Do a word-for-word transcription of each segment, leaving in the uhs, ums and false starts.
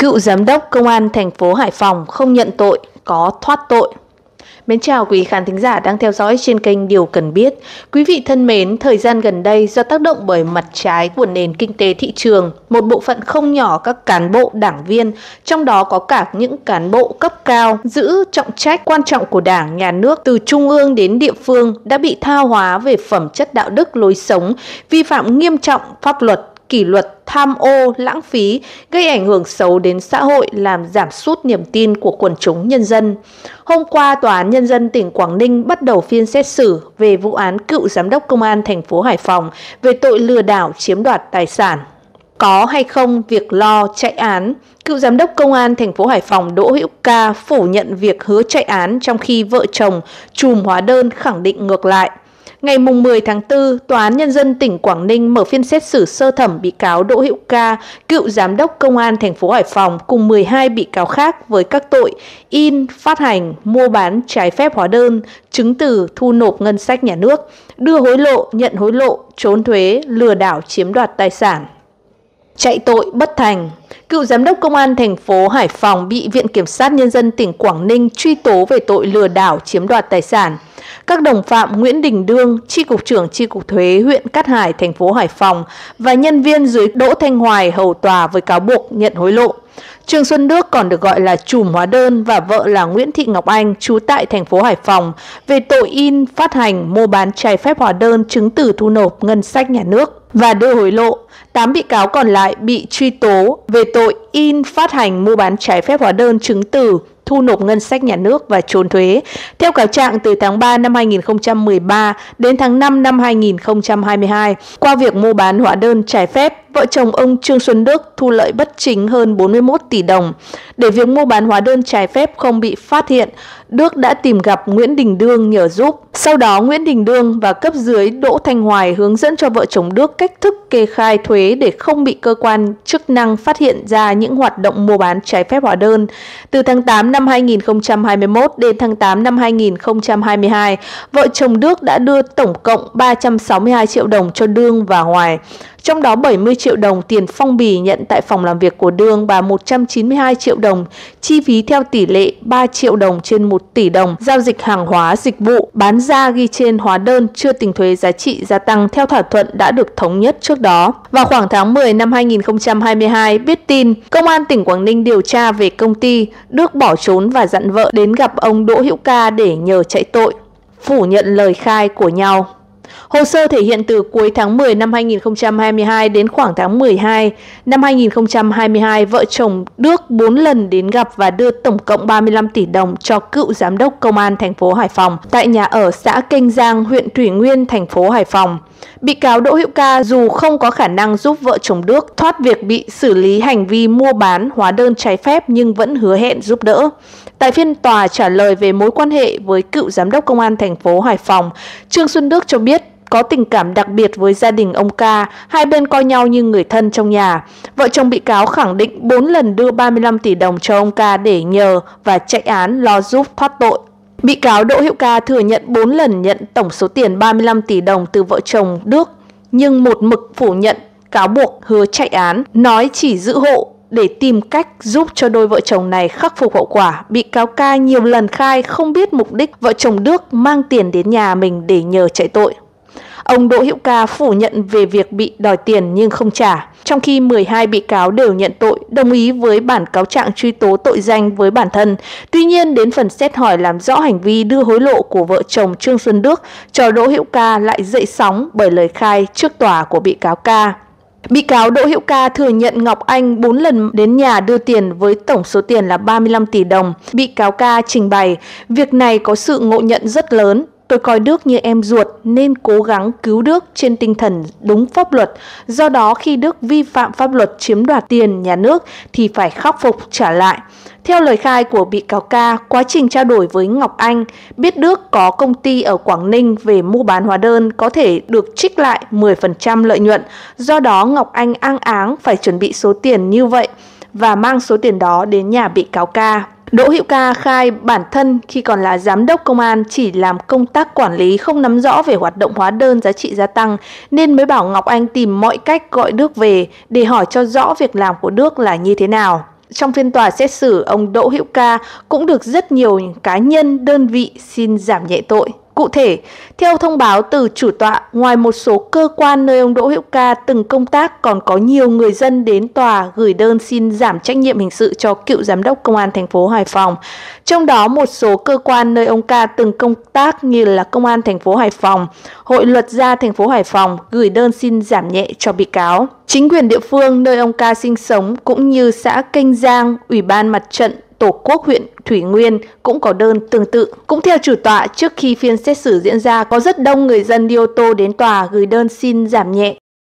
Cựu giám đốc công an thành phố Hải Phòng không nhận tội, có thoát tội. Mến chào quý khán thính giả đang theo dõi trên kênh Điều Cần Biết. Quý vị thân mến, thời gian gần đây do tác động bởi mặt trái của nền kinh tế thị trường, một bộ phận không nhỏ các cán bộ đảng viên, trong đó có cả những cán bộ cấp cao giữ trọng trách quan trọng của Đảng, Nhà nước từ trung ương đến địa phương đã bị tha hóa về phẩm chất đạo đức lối sống, vi phạm nghiêm trọng pháp luật, kỷ luật, tham ô, lãng phí, gây ảnh hưởng xấu đến xã hội, làm giảm sút niềm tin của quần chúng nhân dân. Hôm qua, Tòa án Nhân dân tỉnh Quảng Ninh bắt đầu phiên xét xử về vụ án cựu giám đốc công an thành phố Hải Phòng về tội lừa đảo chiếm đoạt tài sản. Có hay không việc lo chạy án? Cựu giám đốc công an thành phố Hải Phòng Đỗ Hữu Ca phủ nhận việc hứa chạy án, trong khi vợ chồng trùm hóa đơn khẳng định ngược lại. Ngày mười tháng tư, Tòa án Nhân dân tỉnh Quảng Ninh mở phiên xét xử sơ thẩm bị cáo Đỗ Hữu Ca, cựu giám đốc công an thành phố Hải Phòng cùng mười hai bị cáo khác với các tội in, phát hành, mua bán trái phép hóa đơn, chứng từ, thu nộp ngân sách nhà nước, đưa hối lộ, nhận hối lộ, trốn thuế, lừa đảo chiếm đoạt tài sản. Chạy tội bất thành. Cựu giám đốc công an thành phố Hải Phòng bị Viện Kiểm sát Nhân dân tỉnh Quảng Ninh truy tố về tội lừa đảo chiếm đoạt tài sản. Các đồng phạm Nguyễn Đình Đương, Chi cục trưởng Chi cục Thuế huyện Cát Hải, thành phố Hải Phòng và nhân viên dưới Đỗ Thanh Hoài hầu tòa với cáo buộc nhận hối lộ. Trương Xuân Đức, còn được gọi là trùm hóa đơn, và vợ là Nguyễn Thị Ngọc Anh, trú tại thành phố Hải Phòng, về tội in, phát hành, mua bán trái phép hóa đơn, chứng từ thu nộp ngân sách nhà nước và đưa hối lộ. tám bị cáo còn lại bị truy tố về tội in, phát hành, mua bán trái phép hóa đơn, chứng từ thu nộp ngân sách nhà nước và trốn thuế. Theo cáo trạng, từ tháng ba năm hai nghìn không trăm mười ba đến tháng năm năm hai nghìn không trăm hai mươi hai, qua việc mua bán hóa đơn trái phép, vợ chồng ông Trương Xuân Đức thu lợi bất chính hơn bốn mươi mốt tỷ đồng. Để việc mua bán hóa đơn trái phép không bị phát hiện, Đức đã tìm gặp Nguyễn Đình Đương nhờ giúp. Sau đó, Nguyễn Đình Đương và cấp dưới Đỗ Thanh Hoài hướng dẫn cho vợ chồng Đức cách thức kê khai thuế để không bị cơ quan chức năng phát hiện ra những hoạt động mua bán trái phép hóa đơn. Từ tháng tám năm hai nghìn không trăm hai mươi mốt đến tháng tám năm hai nghìn không trăm hai mươi hai, vợ chồng Đức đã đưa tổng cộng ba trăm sáu mươi hai triệu đồng cho Đương và Hoài. Trong đó bảy mươi triệu đồng tiền phong bì nhận tại phòng làm việc của Đương và một trăm chín mươi hai triệu đồng chi phí theo tỷ lệ ba triệu đồng trên một tỷ đồng, giao dịch hàng hóa dịch vụ bán ra ghi trên hóa đơn chưa tính thuế giá trị gia tăng theo thỏa thuận đã được thống nhất trước đó. Vào khoảng tháng mười năm hai nghìn không trăm hai mươi hai, biết tin Công an tỉnh Quảng Ninh điều tra về công ty, Đức bỏ trốn và dặn vợ đến gặp ông Đỗ Hữu Ca để nhờ chạy tội, phủ nhận lời khai của nhau. Hồ sơ thể hiện từ cuối tháng mười năm hai nghìn không trăm hai mươi hai đến khoảng tháng mười hai năm hai nghìn không trăm hai mươi hai, vợ chồng Đức bốn lần đến gặp và đưa tổng cộng ba mươi lăm tỷ đồng cho cựu giám đốc công an thành phố Hải Phòng tại nhà ở xã Kênh Giang, huyện Thủy Nguyên, thành phố Hải Phòng. Bị cáo Đỗ Hữu Ca dù không có khả năng giúp vợ chồng Đức thoát việc bị xử lý hành vi mua bán hóa đơn trái phép nhưng vẫn hứa hẹn giúp đỡ. Tại phiên tòa trả lời về mối quan hệ với cựu giám đốc công an thành phố Hải Phòng, Trương Xuân Đức cho biết có tình cảm đặc biệt với gia đình ông Ca, hai bên coi nhau như người thân trong nhà. Vợ chồng bị cáo khẳng định bốn lần đưa ba mươi lăm tỷ đồng cho ông Ca để nhờ và chạy án lo giúp thoát tội. Bị cáo Đỗ Hữu Ca thừa nhận bốn lần nhận tổng số tiền ba mươi lăm tỷ đồng từ vợ chồng Đức, nhưng một mực phủ nhận cáo buộc hứa chạy án, nói chỉ giữ hộ để tìm cách giúp cho đôi vợ chồng này khắc phục hậu quả. Bị cáo Ca nhiều lần khai không biết mục đích vợ chồng Đức mang tiền đến nhà mình để nhờ chạy tội. Ông Đỗ Hữu Ca phủ nhận về việc bị đòi tiền nhưng không trả, trong khi mười hai bị cáo đều nhận tội, đồng ý với bản cáo trạng truy tố tội danh với bản thân. Tuy nhiên, đến phần xét hỏi làm rõ hành vi đưa hối lộ của vợ chồng Trương Xuân Đức cho Đỗ Hữu Ca lại dậy sóng bởi lời khai trước tòa của bị cáo Ca. Bị cáo Đỗ Hữu Ca thừa nhận Ngọc Anh bốn lần đến nhà đưa tiền với tổng số tiền là ba mươi lăm tỷ đồng. Bị cáo Ca trình bày, việc này có sự ngộ nhận rất lớn. Tôi coi Đức như em ruột nên cố gắng cứu Đức trên tinh thần đúng pháp luật. Do đó khi Đức vi phạm pháp luật chiếm đoạt tiền nhà nước thì phải khắc phục trả lại. Theo lời khai của bị cáo Ca, quá trình trao đổi với Ngọc Anh, biết Đức có công ty ở Quảng Ninh về mua bán hóa đơn có thể được trích lại mười phần trăm lợi nhuận. Do đó Ngọc Anh ang áng phải chuẩn bị số tiền như vậy và mang số tiền đó đến nhà bị cáo Ca. Đỗ Hữu Ca khai bản thân khi còn là giám đốc công an chỉ làm công tác quản lý, không nắm rõ về hoạt động hóa đơn giá trị gia tăng nên mới bảo Ngọc Anh tìm mọi cách gọi Đức về để hỏi cho rõ việc làm của Đức là như thế nào. trong phiên tòa xét xử ông Đỗ Hữu Ca cũng được rất nhiều cá nhân, đơn vị xin giảm nhẹ tội. Cụ thể, theo thông báo từ chủ tọa, ngoài một số cơ quan nơi ông Đỗ Hữu Ca từng công tác, còn có nhiều người dân đến tòa gửi đơn xin giảm trách nhiệm hình sự cho cựu giám đốc công an thành phố Hải Phòng. Trong đó, một số cơ quan nơi ông Ca từng công tác như là Công an thành phố Hải Phòng, Hội Luật gia thành phố Hải Phòng gửi đơn xin giảm nhẹ cho bị cáo. Chính quyền địa phương nơi ông Ca sinh sống cũng như xã Kênh Giang, Ủy ban Mặt trận Tổ quốc huyện Thủy Nguyên cũng có đơn tương tự. Cũng theo chủ tọa, trước khi phiên xét xử diễn ra, có rất đông người dân đi ô tô đến tòa gửi đơn xin giảm nhẹ.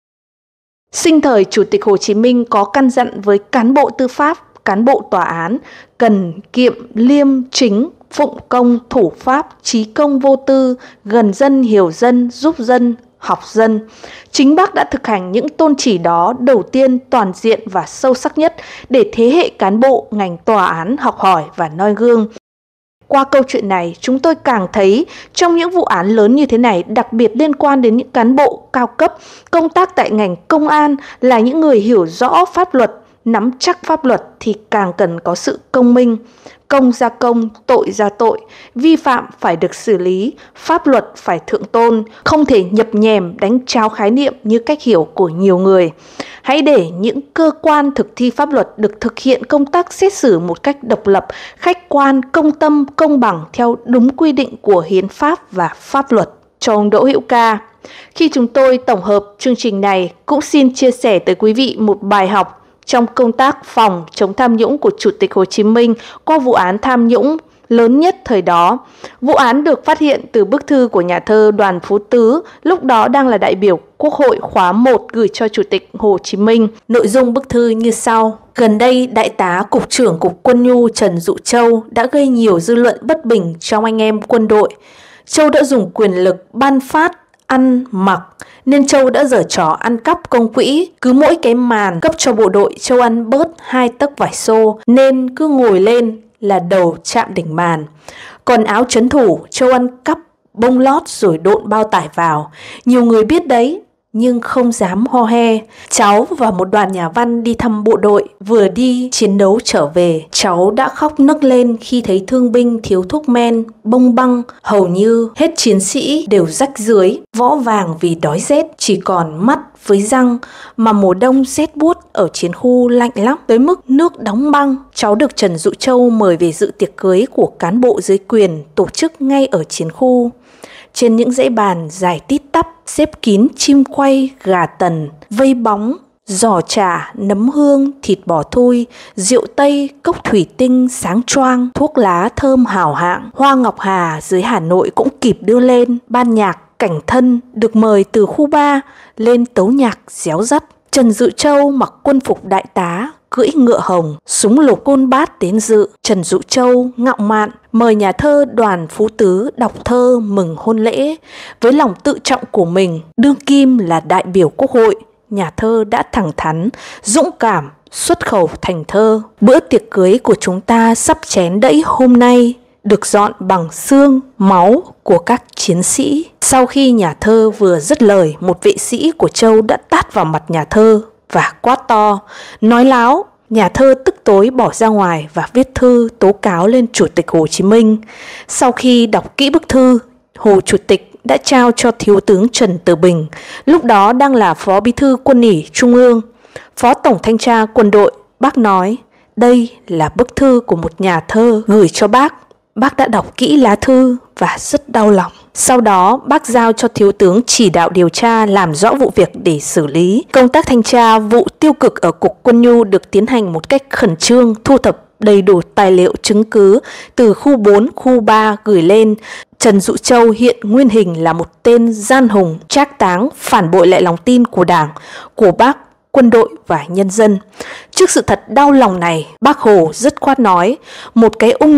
Sinh thời Chủ tịch Hồ Chí Minh có căn dặn với cán bộ tư pháp, cán bộ tòa án cần kiệm liêm chính, phụng công thủ pháp, trí công vô tư, gần dân hiểu dân, giúp dân, học dân. Chính Bác đã thực hành những tôn chỉ đó đầu tiên, toàn diện và sâu sắc nhất để thế hệ cán bộ ngành tòa án học hỏi và noi gương. Qua câu chuyện này, chúng tôi càng thấy trong những vụ án lớn như thế này, đặc biệt liên quan đến những cán bộ cao cấp, công tác tại ngành công an là những người hiểu rõ pháp luật, nắm chắc pháp luật thì càng cần có sự công minh. Công ra công, tội ra tội, vi phạm phải được xử lý, pháp luật phải thượng tôn, không thể nhập nhèm đánh tráo khái niệm như cách hiểu của nhiều người. Hãy để những cơ quan thực thi pháp luật được thực hiện công tác xét xử một cách độc lập, khách quan, công tâm, công bằng theo đúng quy định của hiến pháp và pháp luật. Cho ông Đỗ Hữu Ca, khi chúng tôi tổng hợp chương trình này, cũng xin chia sẻ tới quý vị một bài học trong công tác phòng chống tham nhũng của Chủ tịch Hồ Chí Minh qua vụ án tham nhũng lớn nhất thời đó. Vụ án được phát hiện từ bức thư của nhà thơ Đoàn Phú Tứ, lúc đó đang là đại biểu Quốc hội khóa một gửi cho Chủ tịch Hồ Chí Minh. Nội dung bức thư như sau. Gần đây, Đại tá Cục trưởng Cục Quân nhu Trần Dụ Châu đã gây nhiều dư luận bất bình trong anh em quân đội. Châu đã dùng quyền lực ban phát, ăn, mặc, nên Châu đã giở trò ăn cắp công quỹ. Cứ mỗi cái màn cấp cho bộ đội, Châu ăn bớt hai tấc vải xô, nên cứ ngồi lên là đầu chạm đỉnh màn. Còn áo trấn thủ, Châu ăn cắp bông lót rồi độn bao tải vào. Nhiều người biết đấy, nhưng không dám ho he. Cháu và một đoàn nhà văn đi thăm bộ đội, vừa đi chiến đấu trở về. Cháu đã khóc nấc lên khi thấy thương binh thiếu thuốc men, bông băng. Hầu như hết chiến sĩ đều rách rưới, võ vàng vì đói rét, chỉ còn mắt với răng. Mà mùa đông rét buốt ở chiến khu lạnh lắm, tới mức nước đóng băng. Cháu được Trần Dụ Châu mời về dự tiệc cưới của cán bộ dưới quyền tổ chức ngay ở chiến khu. Trên những dãy bàn dài tít tắp, xếp kín chim quay, gà tần, vây bóng, giò chả, nấm hương, thịt bò thui, rượu tây, cốc thủy tinh sáng choang, thuốc lá thơm hào hạng. Hoa Ngọc Hà dưới Hà Nội cũng kịp đưa lên. Ban nhạc Cảnh Thân được mời từ khu ba lên tấu nhạc réo rắt. Trần Dụ Châu mặc quân phục đại tá, cưỡi ngựa hồng, súng lục côn bát đến dự. Trần Dụ Châu ngạo mạn mời nhà thơ Đoàn Phú Tứ đọc thơ mừng hôn lễ. Với lòng tự trọng của mình, đương kim là đại biểu Quốc hội, nhà thơ đã thẳng thắn, dũng cảm xuất khẩu thành thơ. Bữa tiệc cưới của chúng ta sắp chén đẫy hôm nay được dọn bằng xương, máu của các chiến sĩ. Sau khi nhà thơ vừa dứt lời, một vệ sĩ của Châu đã tát vào mặt nhà thơ và quát to, nói láo. Nhà thơ tức tối bỏ ra ngoài và viết thư tố cáo lên Chủ tịch Hồ Chí Minh. Sau khi đọc kỹ bức thư, Hồ Chủ tịch đã trao cho Thiếu tướng Trần Tử Bình, lúc đó đang là Phó Bí thư Quân ủy Trung ương, Phó Tổng Thanh tra Quân đội. Bác nói, đây là bức thư của một nhà thơ gửi cho bác. Bác đã đọc kỹ lá thư và rất đau lòng. Sau đó, bác giao cho Thiếu tướng chỉ đạo điều tra làm rõ vụ việc để xử lý. Công tác thanh tra vụ tiêu cực ở Cục Quân nhu được tiến hành một cách khẩn trương, thu thập đầy đủ tài liệu chứng cứ từ khu bốn, khu ba gửi lên. Trần Dụ Châu hiện nguyên hình là một tên gian hùng, trác táng, phản bội lại lòng tin của Đảng, của Bác, quân đội và nhân dân. Trước sự thật đau lòng này, Bác Hồ dứt khoát nói, một cái ung nhọt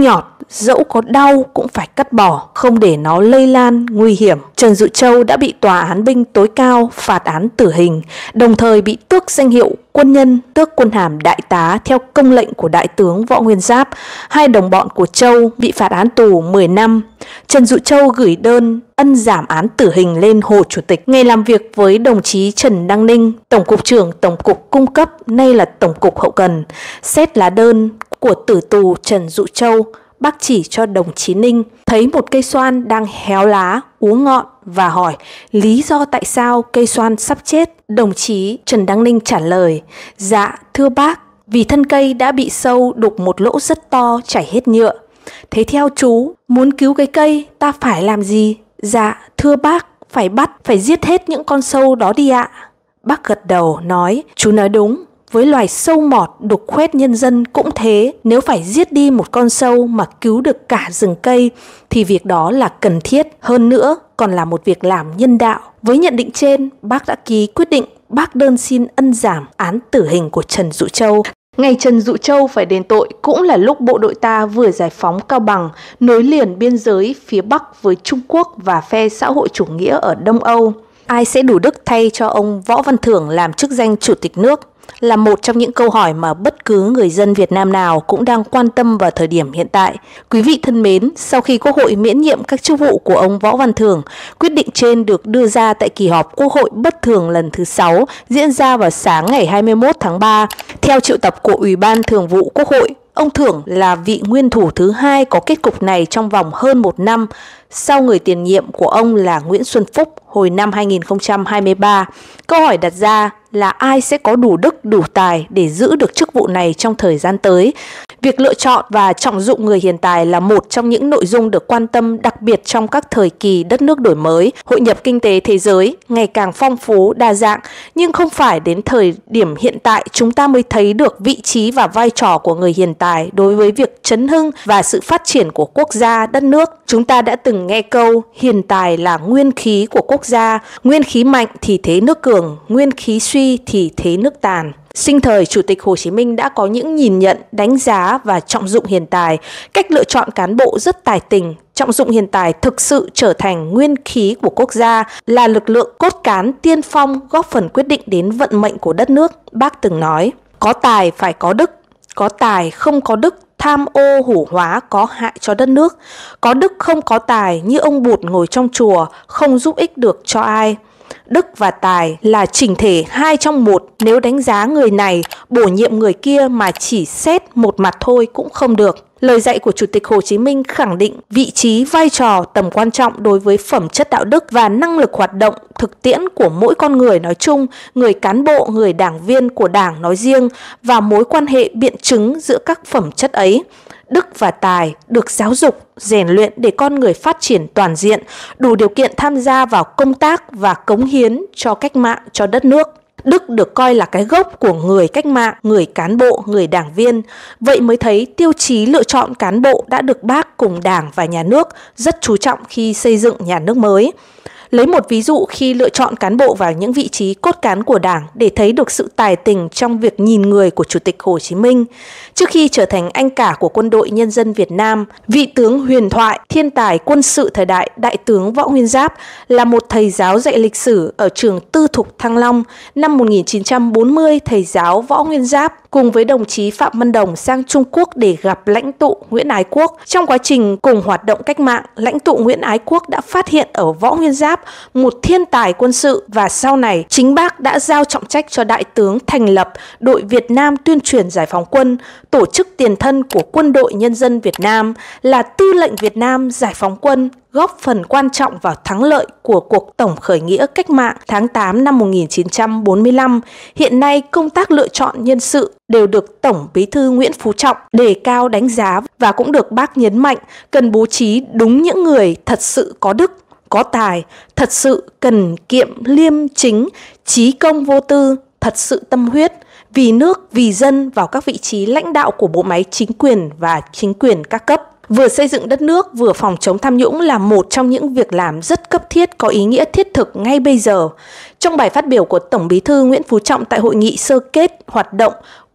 dẫu có đau cũng phải cắt bỏ, không để nó lây lan nguy hiểm. Trần Dụ Châu đã bị tòa án binh tối cao phạt án tử hình, đồng thời bị tước danh hiệu quân nhân, tước quân hàm đại tá theo công lệnh của Đại tướng Võ Nguyên Giáp. Hai đồng bọn của Châu bị phạt án tù mười năm. Trần Dụ Châu gửi đơn ân giảm án tử hình lên Hồ Chủ tịch. Ngày làm việc với đồng chí Trần Đăng Ninh, Tổng cục trưởng Tổng cục Cung cấp, nay là Tổng cục Hậu cần, xét lá đơn của tử tù Trần Dụ Châu, bác chỉ cho đồng chí Ninh thấy một cây xoan đang héo lá, úa ngọn và hỏi lý do tại sao cây xoan sắp chết. Đồng chí Trần Đăng Ninh trả lời: dạ thưa bác, vì thân cây đã bị sâu đục một lỗ rất to, chảy hết nhựa. Thế theo chú, muốn cứu cái cây ta phải làm gì? Dạ thưa bác, phải bắt, phải giết hết những con sâu đó đi ạ. Bác gật đầu nói: chú nói đúng, với loài sâu mọt đục khoét nhân dân cũng thế. Nếu phải giết đi một con sâu mà cứu được cả rừng cây thì việc đó là cần thiết, hơn nữa còn là một việc làm nhân đạo. Với nhận định trên, bác đã ký quyết định bác đơn xin ân giảm án tử hình của Trần Dụ Châu. Ngày Trần Dụ Châu phải đền tội cũng là lúc bộ đội ta vừa giải phóng Cao Bằng, nối liền biên giới phía Bắc với Trung Quốc và phe xã hội chủ nghĩa ở Đông Âu. Ai sẽ đủ đức thay cho ông Võ Văn Thưởng làm chức danh Chủ tịch nước? Là một trong những câu hỏi mà bất cứ người dân Việt Nam nào cũng đang quan tâm vào thời điểm hiện tại. Quý vị thân mến, sau khi Quốc hội miễn nhiệm các chức vụ của ông Võ Văn Thưởng, quyết định trên được đưa ra tại kỳ họp Quốc hội bất thường lần thứ sáu diễn ra vào sáng ngày hai mươi mốt tháng ba. Theo triệu tập của Ủy ban Thường vụ Quốc hội, ông Thưởng là vị nguyên thủ thứ hai có kết cục này trong vòng hơn một năm, sau người tiền nhiệm của ông là Nguyễn Xuân Phúc hồi năm hai nghìn không trăm hai mươi ba. Câu hỏi đặt ra là ai sẽ có đủ đức, đủ tài để giữ được chức vụ này trong thời gian tới. Việc lựa chọn và trọng dụng người hiền tài là một trong những nội dung được quan tâm đặc biệt trong các thời kỳ đất nước đổi mới, hội nhập kinh tế thế giới ngày càng phong phú, đa dạng. Nhưng không phải đến thời điểm hiện tại chúng ta mới thấy được vị trí và vai trò của người hiền tài đối với việc chấn hưng và sự phát triển của quốc gia, đất nước. Chúng ta đã từng nghe câu hiền tài là nguyên khí của quốc gia, nguyên khí mạnh thì thế nước cường, nguyên khí suy thì thế nước tàn. Sinh thời, Chủ tịch Hồ Chí Minh đã có những nhìn nhận, đánh giá và trọng dụng hiền tài, cách lựa chọn cán bộ rất tài tình. Trọng dụng hiền tài thực sự trở thành nguyên khí của quốc gia, là lực lượng cốt cán tiên phong góp phần quyết định đến vận mệnh của đất nước. Bác từng nói, có tài phải có đức, có tài không có đức, tham ô hủ hóa có hại cho đất nước. Có đức không có tài như ông Bụt ngồi trong chùa, không giúp ích được cho ai. Đức và tài là chỉnh thể hai trong một, nếu đánh giá người này, bổ nhiệm người kia mà chỉ xét một mặt thôi cũng không được. Lời dạy của Chủ tịch Hồ Chí Minh khẳng định vị trí, vai trò, tầm quan trọng đối với phẩm chất đạo đức và năng lực hoạt động thực tiễn của mỗi con người nói chung, người cán bộ, người đảng viên của Đảng nói riêng và mối quan hệ biện chứng giữa các phẩm chất ấy. Đức và tài được giáo dục, rèn luyện để con người phát triển toàn diện, đủ điều kiện tham gia vào công tác và cống hiến cho cách mạng, cho đất nước. Đức được coi là cái gốc của người cách mạng, người cán bộ, người đảng viên. Vậy mới thấy tiêu chí lựa chọn cán bộ đã được Bác cùng Đảng và Nhà nước rất chú trọng khi xây dựng nhà nước mới. Lấy một ví dụ khi lựa chọn cán bộ vào những vị trí cốt cán của Đảng để thấy được sự tài tình trong việc nhìn người của Chủ tịch Hồ Chí Minh. Trước khi trở thành anh cả của Quân đội Nhân dân Việt Nam, vị tướng huyền thoại, thiên tài quân sự thời đại Đại tướng Võ Nguyên Giáp là một thầy giáo dạy lịch sử ở trường Tư thục Thăng Long. Năm một nghìn chín trăm bốn mươi, thầy giáo Võ Nguyên Giáp cùng với đồng chí Phạm Văn Đồng sang Trung Quốc để gặp lãnh tụ Nguyễn Ái Quốc. Trong quá trình cùng hoạt động cách mạng, lãnh tụ Nguyễn Ái Quốc đã phát hiện ở Võ Nguyên Giáp một thiên tài quân sự và sau này chính Bác đã giao trọng trách cho đại tướng thành lập đội Việt Nam tuyên truyền giải phóng quân, tổ chức tiền thân của Quân đội Nhân dân Việt Nam, là Tư lệnh Việt Nam giải phóng quân, góp phần quan trọng vào thắng lợi của cuộc tổng khởi nghĩa cách mạng tháng tám năm một nghìn chín trăm bốn mươi lăm. Hiện nay, công tác lựa chọn nhân sự đều được Tổng Bí thư Nguyễn Phú Trọng đề cao đánh giá và cũng được Bác nhấn mạnh cần bố trí đúng những người thật sự có đức, có tài, thật sự cần kiệm liêm chính, chí công vô tư, thật sự tâm huyết, vì nước, vì dân vào các vị trí lãnh đạo của bộ máy chính quyền và chính quyền các cấp. Vừa xây dựng đất nước, vừa phòng chống tham nhũng là một trong những việc làm rất cấp thiết, có ý nghĩa thiết thực ngay bây giờ. Trong bài phát biểu của Tổng Bí thư Nguyễn Phú Trọng tại hội nghị sơ kết hoạt động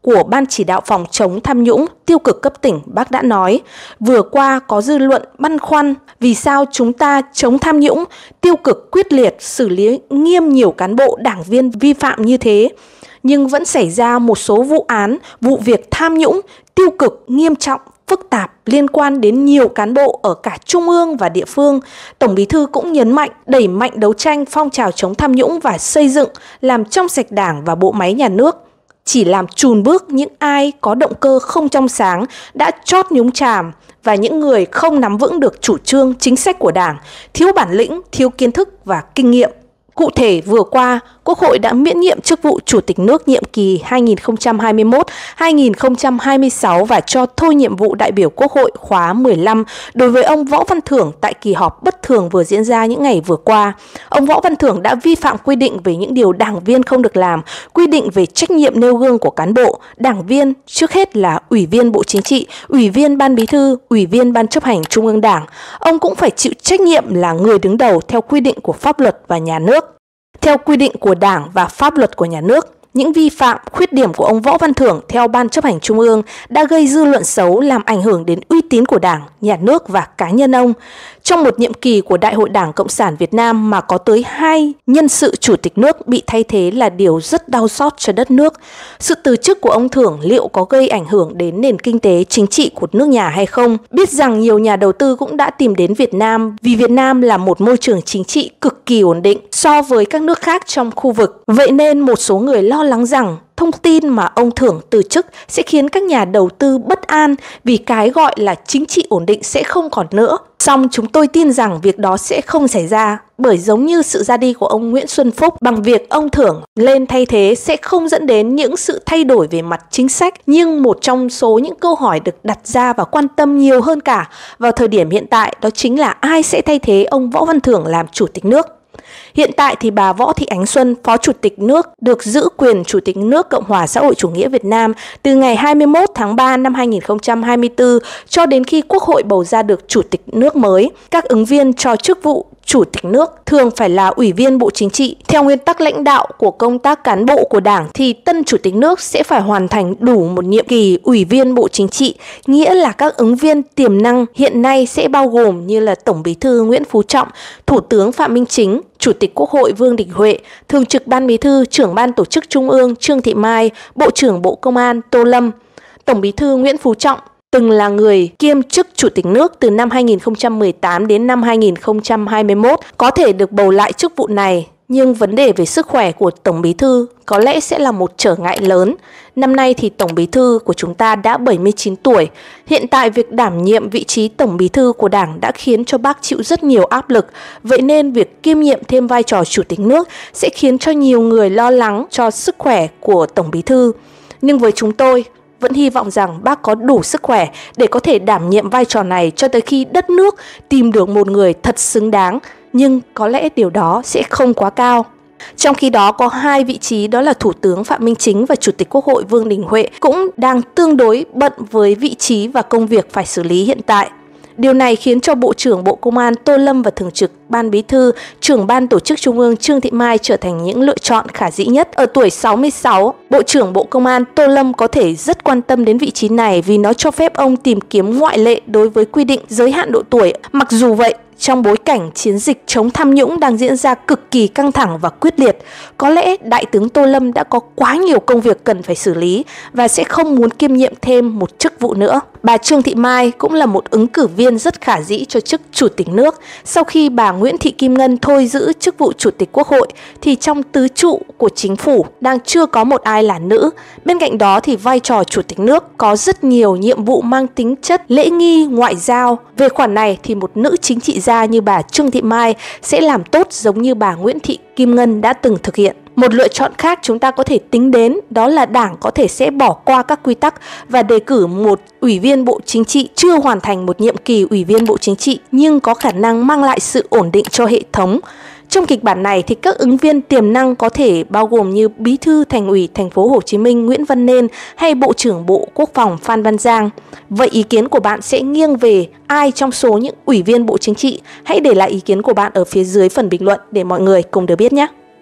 của Ban Chỉ đạo phòng chống tham nhũng tiêu cực cấp tỉnh, bác đã nói, vừa qua có dư luận băn khoăn vì sao chúng ta chống tham nhũng tiêu cực quyết liệt, xử lý nghiêm nhiều cán bộ đảng viên vi phạm như thế, nhưng vẫn xảy ra một số vụ án, vụ việc tham nhũng tiêu cực nghiêm trọng, phức tạp liên quan đến nhiều cán bộ ở cả trung ương và địa phương. Tổng Bí thư cũng nhấn mạnh đẩy mạnh đấu tranh phong trào chống tham nhũng và xây dựng, làm trong sạch Đảng và bộ máy nhà nước. Chỉ làm chùn bước những ai có động cơ không trong sáng, đã chót nhúng chàm và những người không nắm vững được chủ trương, chính sách của Đảng, thiếu bản lĩnh, thiếu kiến thức và kinh nghiệm. Cụ thể, vừa qua, Quốc hội đã miễn nhiệm chức vụ Chủ tịch nước nhiệm kỳ hai nghìn không trăm hai mươi mốt đến hai nghìn không trăm hai mươi sáu và cho thôi nhiệm vụ đại biểu Quốc hội khóa mười lăm đối với ông Võ Văn Thưởng tại kỳ họp bất thường vừa diễn ra những ngày vừa qua. Ông Võ Văn Thưởng đã vi phạm quy định về những điều đảng viên không được làm, quy định về trách nhiệm nêu gương của cán bộ, đảng viên, trước hết là Ủy viên Bộ Chính trị, Ủy viên Ban Bí thư, Ủy viên Ban chấp hành Trung ương Đảng. Ông cũng phải chịu trách nhiệm là người đứng đầu theo quy định của pháp luật và nhà nước. Theo quy định của Đảng và pháp luật của nhà nước, những vi phạm, khuyết điểm của ông Võ Văn Thưởng theo Ban chấp hành Trung ương đã gây dư luận xấu, làm ảnh hưởng đến uy tín của Đảng, nhà nước và cá nhân ông. Trong một nhiệm kỳ của Đại hội Đảng Cộng sản Việt Nam mà có tới hai nhân sự chủ tịch nước bị thay thế là điều rất đau xót cho đất nước. Sự từ chức của ông Thưởng liệu có gây ảnh hưởng đến nền kinh tế chính trị của nước nhà hay không? Biết rằng nhiều nhà đầu tư cũng đã tìm đến Việt Nam vì Việt Nam là một môi trường chính trị cực kỳ ổn định so với các nước khác trong khu vực. Vậy nên một số người lo lắng rằng thông tin mà ông Thưởng từ chức sẽ khiến các nhà đầu tư bất an vì cái gọi là chính trị ổn định sẽ không còn nữa. Song chúng tôi tin rằng việc đó sẽ không xảy ra, bởi giống như sự ra đi của ông Nguyễn Xuân Phúc, bằng việc ông Thưởng lên thay thế sẽ không dẫn đến những sự thay đổi về mặt chính sách. Nhưng một trong số những câu hỏi được đặt ra và quan tâm nhiều hơn cả vào thời điểm hiện tại đó chính là ai sẽ thay thế ông Võ Văn Thưởng làm Chủ tịch nước. Hiện tại thì bà Võ Thị Ánh Xuân, Phó Chủ tịch nước, được giữ quyền Chủ tịch nước Cộng hòa xã hội chủ nghĩa Việt Nam từ ngày hai mươi mốt tháng ba năm hai nghìn không trăm hai mươi tư cho đến khi Quốc hội bầu ra được Chủ tịch nước mới. Các ứng viên cho chức vụ Chủ tịch nước thường phải là Ủy viên Bộ Chính trị. Theo nguyên tắc lãnh đạo của công tác cán bộ của Đảng thì tân Chủ tịch nước sẽ phải hoàn thành đủ một nhiệm kỳ Ủy viên Bộ Chính trị, nghĩa là các ứng viên tiềm năng hiện nay sẽ bao gồm như là Tổng Bí thư Nguyễn Phú Trọng, Thủ tướng Phạm Minh Chính, Chủ tịch Quốc hội Vương Đình Huệ, Thường trực Ban Bí thư, Trưởng Ban Tổ chức Trung ương Trương Thị Mai, Bộ trưởng Bộ Công an Tô Lâm. Tổng Bí thư Nguyễn Phú Trọng từng là người kiêm chức Chủ tịch nước từ năm hai nghìn không trăm mười tám đến năm hai nghìn không trăm hai mươi mốt, có thể được bầu lại chức vụ này, nhưng vấn đề về sức khỏe của Tổng Bí thư có lẽ sẽ là một trở ngại lớn. Năm nay thì Tổng Bí thư của chúng ta đã bảy mươi chín tuổi. Hiện tại việc đảm nhiệm vị trí Tổng Bí thư của Đảng đã khiến cho bác chịu rất nhiều áp lực. Vậy nên việc kiêm nhiệm thêm vai trò Chủ tịch nước sẽ khiến cho nhiều người lo lắng cho sức khỏe của Tổng Bí thư. Nhưng với chúng tôi, vẫn hy vọng rằng bác có đủ sức khỏe để có thể đảm nhiệm vai trò này cho tới khi đất nước tìm được một người thật xứng đáng, nhưng có lẽ điều đó sẽ không quá cao. Trong khi đó có hai vị trí, đó là Thủ tướng Phạm Minh Chính và Chủ tịch Quốc hội Vương Đình Huệ cũng đang tương đối bận với vị trí và công việc phải xử lý hiện tại. Điều này khiến cho Bộ trưởng Bộ Công an Tô Lâm và Thường trực Ban Bí thư, Trưởng Ban Tổ chức Trung ương Trương Thị Mai trở thành những lựa chọn khả dĩ nhất. Ở tuổi sáu mươi sáu, Bộ trưởng Bộ Công an Tô Lâm có thể rất quan tâm đến vị trí này vì nó cho phép ông tìm kiếm ngoại lệ đối với quy định giới hạn độ tuổi. Mặc dù vậy, trong bối cảnh chiến dịch chống tham nhũng đang diễn ra cực kỳ căng thẳng và quyết liệt, có lẽ Đại tướng Tô Lâm đã có quá nhiều công việc cần phải xử lý và sẽ không muốn kiêm nhiệm thêm một chức vụ nữa. Bà Trương Thị Mai cũng là một ứng cử viên rất khả dĩ cho chức Chủ tịch nước. Sau khi bà Nguyễn Thị Kim Ngân thôi giữ chức vụ Chủ tịch Quốc hội thì trong tứ trụ của chính phủ đang chưa có một ai là nữ. Bên cạnh đó thì vai trò Chủ tịch nước có rất nhiều nhiệm vụ mang tính chất lễ nghi, ngoại giao. Về khoản này thì một nữ chính trị gia như bà Trương Thị Mai sẽ làm tốt giống như bà Nguyễn Thị Kim Ngân đã từng thực hiện. Một lựa chọn khác chúng ta có thể tính đến đó là Đảng có thể sẽ bỏ qua các quy tắc và đề cử một Ủy viên Bộ Chính trị chưa hoàn thành một nhiệm kỳ Ủy viên Bộ Chính trị nhưng có khả năng mang lại sự ổn định cho hệ thống. Trong kịch bản này thì các ứng viên tiềm năng có thể bao gồm như Bí thư Thành ủy Thành phố Hồ Chí Minh Nguyễn Văn Nên hay Bộ trưởng Bộ Quốc phòng Phan Văn Giang. Vậy ý kiến của bạn sẽ nghiêng về ai trong số những Ủy viên Bộ Chính trị? Hãy để lại ý kiến của bạn ở phía dưới phần bình luận để mọi người cùng được biết nhé.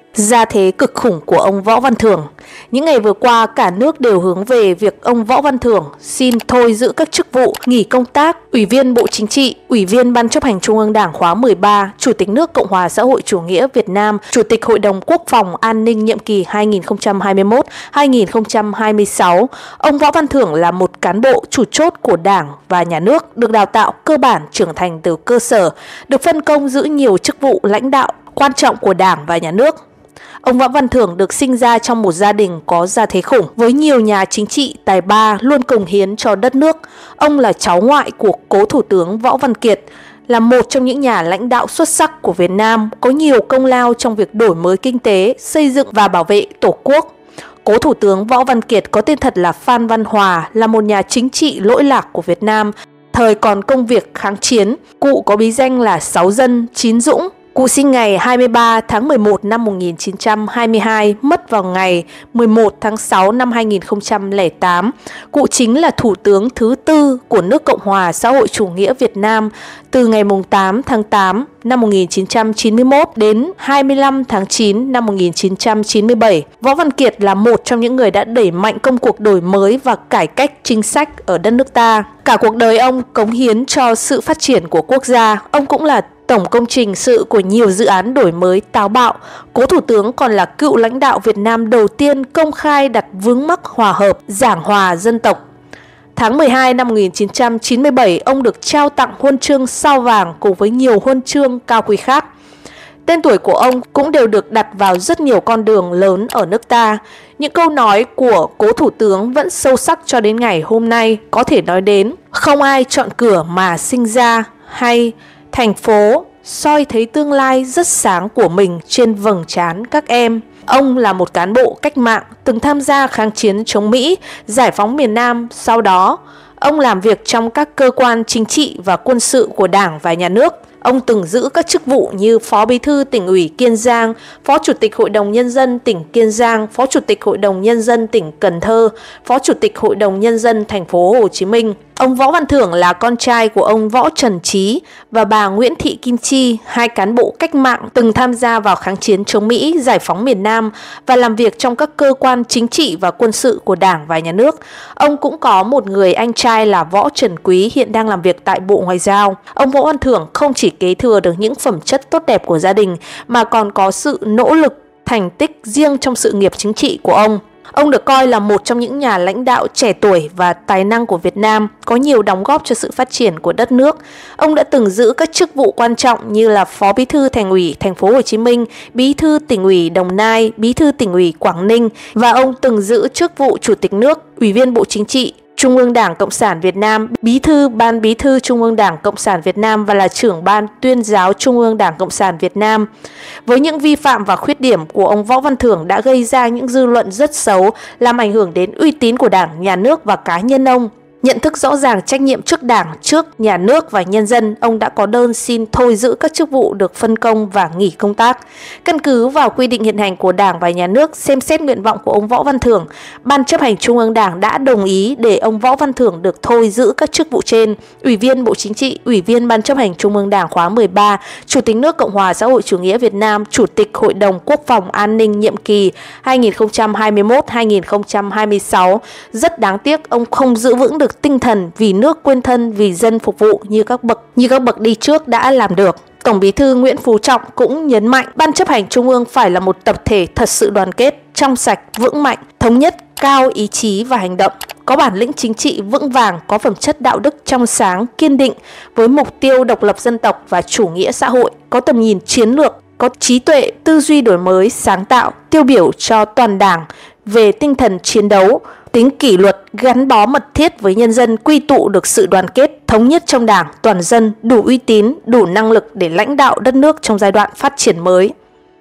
Gia thế cực khủng của ông Võ Văn Thưởng. Những ngày vừa qua, cả nước đều hướng về việc ông Võ Văn Thưởng xin thôi giữ các chức vụ, nghỉ công tác, Ủy viên Bộ Chính trị, Ủy viên Ban chấp hành Trung ương Đảng khóa mười ba, Chủ tịch nước Cộng hòa xã hội chủ nghĩa Việt Nam, Chủ tịch Hội đồng Quốc phòng An ninh nhiệm kỳ hai nghìn không trăm hai mươi mốt đến hai nghìn không trăm hai mươi sáu. Ông Võ Văn Thưởng là một cán bộ chủ chốt của Đảng và Nhà nước, được đào tạo cơ bản trưởng thành từ cơ sở, được phân công giữ nhiều chức vụ lãnh đạo quan trọng của Đảng và Nhà nước. Ông Võ Văn Thưởng được sinh ra trong một gia đình có gia thế khủng, với nhiều nhà chính trị tài ba luôn cống hiến cho đất nước. Ông là cháu ngoại của cố Thủ tướng Võ Văn Kiệt, là một trong những nhà lãnh đạo xuất sắc của Việt Nam, có nhiều công lao trong việc đổi mới kinh tế, xây dựng và bảo vệ Tổ quốc. Cố Thủ tướng Võ Văn Kiệt có tên thật là Phan Văn Hòa, là một nhà chính trị lỗi lạc của Việt Nam. Thời còn công việc kháng chiến, cụ có bí danh là Sáu Dân, Chín Dũng. Cụ sinh ngày hai mươi ba tháng mười một năm một nghìn chín trăm hai mươi hai, mất vào ngày mười một tháng sáu năm hai nghìn không trăm lẻ tám. Cụ chính là Thủ tướng thứ tư của nước Cộng hòa xã hội chủ nghĩa Việt Nam từ ngày tám tháng tám năm một nghìn chín trăm chín mươi mốt đến hai mươi lăm tháng chín năm một nghìn chín trăm chín mươi bảy. Võ Văn Kiệt là một trong những người đã đẩy mạnh công cuộc đổi mới và cải cách chính sách ở đất nước ta. Cả cuộc đời ông cống hiến cho sự phát triển của quốc gia. Ông cũng là tổng công trình sự của nhiều dự án đổi mới táo bạo. Cố Thủ tướng còn là cựu lãnh đạo Việt Nam đầu tiên công khai đặt vướng mắc hòa hợp, giảng hòa dân tộc. Tháng mười hai năm một nghìn chín trăm chín mươi bảy, ông được trao tặng huân chương Sao vàng cùng với nhiều huân chương cao quý khác. Tên tuổi của ông cũng đều được đặt vào rất nhiều con đường lớn ở nước ta. Những câu nói của Cố Thủ tướng vẫn sâu sắc cho đến ngày hôm nay, có thể nói đến: không ai chọn cửa mà sinh ra, hay thành phố soi thấy tương lai rất sáng của mình trên vầng trán các em. Ông là một cán bộ cách mạng, từng tham gia kháng chiến chống Mỹ, giải phóng miền Nam. Sau đó, ông làm việc trong các cơ quan chính trị và quân sự của Đảng và Nhà nước. Ông từng giữ các chức vụ như Phó Bí thư Tỉnh ủy Kiên Giang, Phó Chủ tịch Hội đồng Nhân dân tỉnh Kiên Giang, Phó Chủ tịch Hội đồng Nhân dân tỉnh Cần Thơ, Phó Chủ tịch Hội đồng Nhân dân thành phố Hồ Chí Minh. Ông Võ Văn Thưởng là con trai của ông Võ Trần Trí và bà Nguyễn Thị Kim Chi, hai cán bộ cách mạng từng tham gia vào kháng chiến chống Mỹ, giải phóng miền Nam và làm việc trong các cơ quan chính trị và quân sự của Đảng và Nhà nước. Ông cũng có một người anh trai là Võ Trần Quý, hiện đang làm việc tại Bộ Ngoại giao. Ông Võ Văn Thưởng không chỉ kế thừa được những phẩm chất tốt đẹp của gia đình mà còn có sự nỗ lực, thành tích riêng trong sự nghiệp chính trị của ông. Ông được coi là một trong những nhà lãnh đạo trẻ tuổi và tài năng của Việt Nam, có nhiều đóng góp cho sự phát triển của đất nước. Ông đã từng giữ các chức vụ quan trọng như là Phó Bí thư Thành ủy Thành phố Hồ Chí Minh, Bí thư Tỉnh ủy Đồng Nai, Bí thư Tỉnh ủy Quảng Ninh, và ông từng giữ chức vụ Chủ tịch nước, Ủy viên Bộ Chính trị, Trung ương Đảng Cộng sản Việt Nam, Bí thư Ban Bí thư Trung ương Đảng Cộng sản Việt Nam và là trưởng Ban Tuyên giáo Trung ương Đảng Cộng sản Việt Nam. Với những vi phạm và khuyết điểm của ông Võ Văn Thưởng đã gây ra những dư luận rất xấu, làm ảnh hưởng đến uy tín của Đảng, Nhà nước và cá nhân ông. Nhận thức rõ ràng trách nhiệm trước Đảng, trước Nhà nước và nhân dân, ông đã có đơn xin thôi giữ các chức vụ được phân công và nghỉ công tác. Căn cứ vào quy định hiện hành của Đảng và Nhà nước, xem xét nguyện vọng của ông Võ Văn Thưởng, Ban chấp hành Trung ương Đảng đã đồng ý để ông Võ Văn Thưởng được thôi giữ các chức vụ trên: Ủy viên Bộ Chính trị, Ủy viên Ban chấp hành Trung ương Đảng khóa mười ba, Chủ tịch nước Cộng hòa xã hội chủ nghĩa Việt Nam, Chủ tịch Hội đồng Quốc phòng An ninh nhiệm kỳ hai nghìn không trăm hai mươi mốt đến hai nghìn không trăm hai mươi sáu. Rất đáng tiếc, ông không giữ vững được tinh thần vì nước quên thân, vì dân phục vụ như các bậc như các bậc đi trước đã làm được. Tổng Bí thư Nguyễn Phú Trọng cũng nhấn mạnh Ban chấp hành Trung ương phải là một tập thể thật sự đoàn kết, trong sạch, vững mạnh, thống nhất, cao ý chí và hành động, có bản lĩnh chính trị vững vàng, có phẩm chất đạo đức trong sáng, kiên định với mục tiêu độc lập dân tộc và chủ nghĩa xã hội, có tầm nhìn chiến lược, có trí tuệ, tư duy đổi mới, sáng tạo, tiêu biểu cho toàn Đảng về tinh thần chiến đấu, tính kỷ luật, gắn bó mật thiết với nhân dân, quy tụ được sự đoàn kết, thống nhất trong Đảng, toàn dân, đủ uy tín, đủ năng lực để lãnh đạo đất nước trong giai đoạn phát triển mới.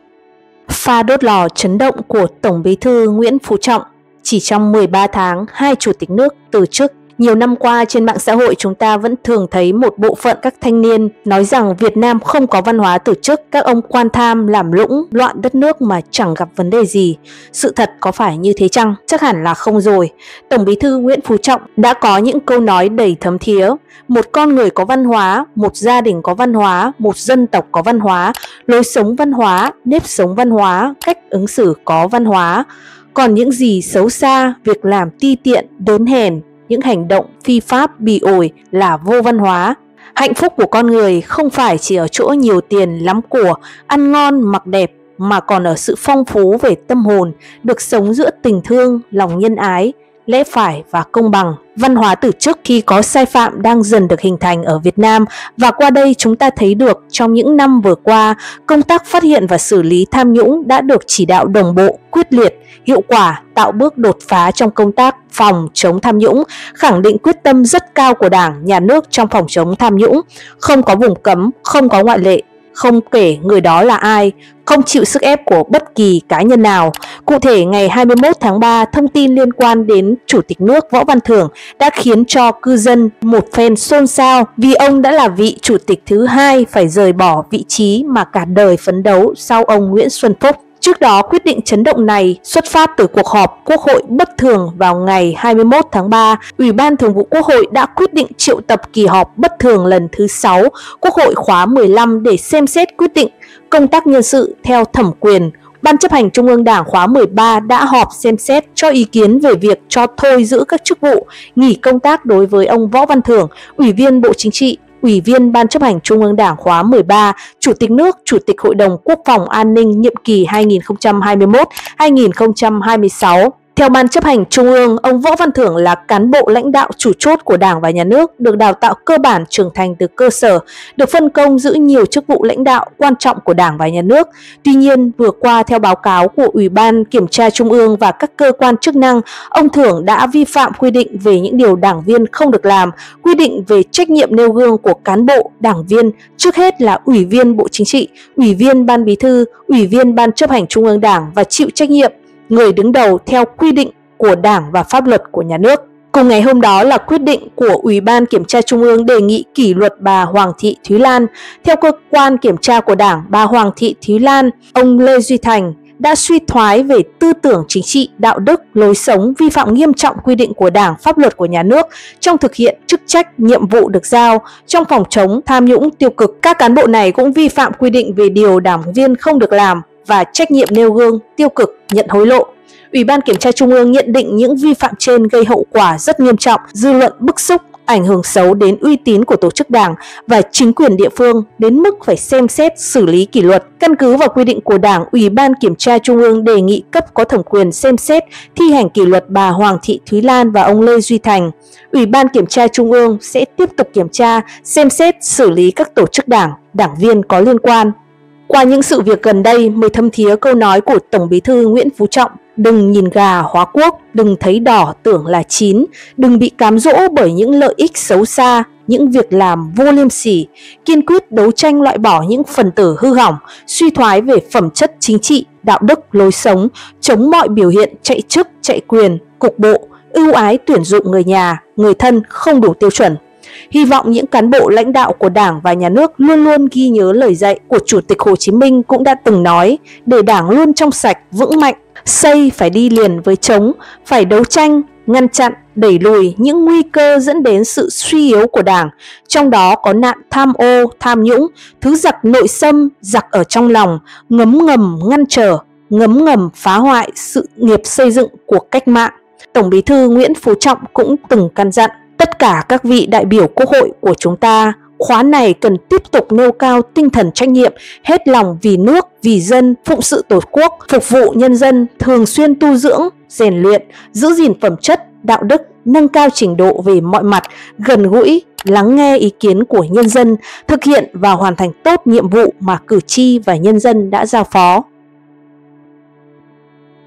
Pha đốt lò chấn động của Tổng Bí thư Nguyễn Phú Trọng. Chỉ trong mười ba tháng, hai chủ tịch nước từ chức Nhiều năm qua trên mạng xã hội chúng ta vẫn thường thấy một bộ phận các thanh niên nói rằng Việt Nam không có văn hóa tổ chức, các ông quan tham làm lũng, loạn đất nước mà chẳng gặp vấn đề gì. Sự thật có phải như thế chăng? Chắc hẳn là không rồi. Tổng Bí thư Nguyễn Phú Trọng đã có những câu nói đầy thấm thía. Một con người có văn hóa, một gia đình có văn hóa, một dân tộc có văn hóa, lối sống văn hóa, nếp sống văn hóa, cách ứng xử có văn hóa. Còn những gì xấu xa, việc làm ti tiện, đớn hèn, những hành động phi pháp bỉ ổi là vô văn hóa. Hạnh phúc của con người không phải chỉ ở chỗ nhiều tiền lắm của, ăn ngon mặc đẹp, mà còn ở sự phong phú về tâm hồn, được sống giữa tình thương, lòng nhân ái, lẽ phải và công bằng. Văn hóa tổ chức khi có sai phạm đang dần được hình thành ở Việt Nam, và qua đây chúng ta thấy được trong những năm vừa qua, công tác phát hiện và xử lý tham nhũng đã được chỉ đạo đồng bộ, quyết liệt, hiệu quả, tạo bước đột phá trong công tác phòng chống tham nhũng, khẳng định quyết tâm rất cao của Đảng, Nhà nước trong phòng chống tham nhũng, không có vùng cấm, không có ngoại lệ, không kể người đó là ai, không chịu sức ép của bất kỳ cá nhân nào. Cụ thể, ngày hai mươi mốt tháng ba, thông tin liên quan đến Chủ tịch nước Võ Văn Thưởng đã khiến cho cư dân một phen xôn xao vì ông đã là vị Chủ tịch thứ hai phải rời bỏ vị trí mà cả đời phấn đấu sau ông Nguyễn Xuân Phúc. Trước đó, quyết định chấn động này xuất phát từ cuộc họp Quốc hội bất thường vào ngày hai mươi mốt tháng ba. Ủy ban Thường vụ Quốc hội đã quyết định triệu tập kỳ họp bất thường lần thứ sáu Quốc hội khóa mười lăm để xem xét quyết định công tác nhân sự theo thẩm quyền. Ban chấp hành Trung ương Đảng khóa mười ba đã họp xem xét cho ý kiến về việc cho thôi giữ các chức vụ, nghỉ công tác đối với ông Võ Văn Thưởng, Ủy viên Bộ Chính trị, Ủy viên Ban chấp hành Trung ương Đảng khóa mười ba, Chủ tịch nước, Chủ tịch Hội đồng Quốc phòng An ninh nhiệm kỳ hai nghìn không trăm hai mươi mốt đến hai nghìn không trăm hai mươi sáu. Theo Ban chấp hành Trung ương, ông Võ Văn Thưởng là cán bộ lãnh đạo chủ chốt của Đảng và Nhà nước, được đào tạo cơ bản trưởng thành từ cơ sở, được phân công giữ nhiều chức vụ lãnh đạo quan trọng của Đảng và Nhà nước. Tuy nhiên, vừa qua theo báo cáo của Ủy ban Kiểm tra Trung ương và các cơ quan chức năng, ông Thưởng đã vi phạm quy định về những điều đảng viên không được làm, quy định về trách nhiệm nêu gương của cán bộ, đảng viên, trước hết là Ủy viên Bộ Chính trị, Ủy viên Ban Bí thư, Ủy viên Ban chấp hành Trung ương Đảng và chịu trách nhiệm người đứng đầu theo quy định của Đảng và pháp luật của nhà nước. Cùng ngày hôm đó là quyết định của Ủy ban Kiểm tra Trung ương đề nghị kỷ luật bà Hoàng Thị Thúy Lan. Theo cơ quan kiểm tra của Đảng, bà Hoàng Thị Thúy Lan, ông Lê Duy Thành đã suy thoái về tư tưởng chính trị, đạo đức, lối sống, vi phạm nghiêm trọng quy định của Đảng, pháp luật của nhà nước trong thực hiện chức trách, nhiệm vụ được giao trong phòng chống tham nhũng tiêu cực. Các cán bộ này cũng vi phạm quy định về điều đảng viên không được làm và trách nhiệm nêu gương tiêu cực, nhận hối lộ. Ủy ban Kiểm tra Trung ương nhận định những vi phạm trên gây hậu quả rất nghiêm trọng, dư luận bức xúc, ảnh hưởng xấu đến uy tín của tổ chức Đảng và chính quyền địa phương đến mức phải xem xét xử lý kỷ luật. Căn cứ vào quy định của Đảng, Ủy ban Kiểm tra Trung ương đề nghị cấp có thẩm quyền xem xét thi hành kỷ luật bà Hoàng Thị Thúy Lan và ông Lê Duy Thành. Ủy ban Kiểm tra Trung ương sẽ tiếp tục kiểm tra, xem xét xử lý các tổ chức Đảng, đảng viên có liên quan. Qua những sự việc gần đây mới thấm thía câu nói của Tổng Bí thư Nguyễn Phú Trọng: đừng nhìn gà hóa quốc, đừng thấy đỏ tưởng là chín, đừng bị cám dỗ bởi những lợi ích xấu xa, những việc làm vô liêm sỉ, kiên quyết đấu tranh loại bỏ những phần tử hư hỏng, suy thoái về phẩm chất chính trị, đạo đức, lối sống, chống mọi biểu hiện chạy chức, chạy quyền, cục bộ, ưu ái tuyển dụng người nhà, người thân không đủ tiêu chuẩn. Hy vọng những cán bộ lãnh đạo của Đảng và Nhà nước luôn luôn ghi nhớ lời dạy của Chủ tịch Hồ Chí Minh cũng đã từng nói, để Đảng luôn trong sạch, vững mạnh, xây phải đi liền với chống, phải đấu tranh, ngăn chặn, đẩy lùi những nguy cơ dẫn đến sự suy yếu của Đảng, trong đó có nạn tham ô, tham nhũng, thứ giặc nội xâm, giặc ở trong lòng, ngấm ngầm ngăn trở, ngấm ngầm phá hoại sự nghiệp xây dựng của cách mạng. Tổng Bí thư Nguyễn Phú Trọng cũng từng căn dặn tất cả các vị đại biểu Quốc hội của chúng ta khóa này cần tiếp tục nêu cao tinh thần trách nhiệm, hết lòng vì nước, vì dân, phụng sự Tổ quốc, phục vụ nhân dân, thường xuyên tu dưỡng, rèn luyện, giữ gìn phẩm chất, đạo đức, nâng cao trình độ về mọi mặt, gần gũi, lắng nghe ý kiến của nhân dân, thực hiện và hoàn thành tốt nhiệm vụ mà cử tri và nhân dân đã giao phó.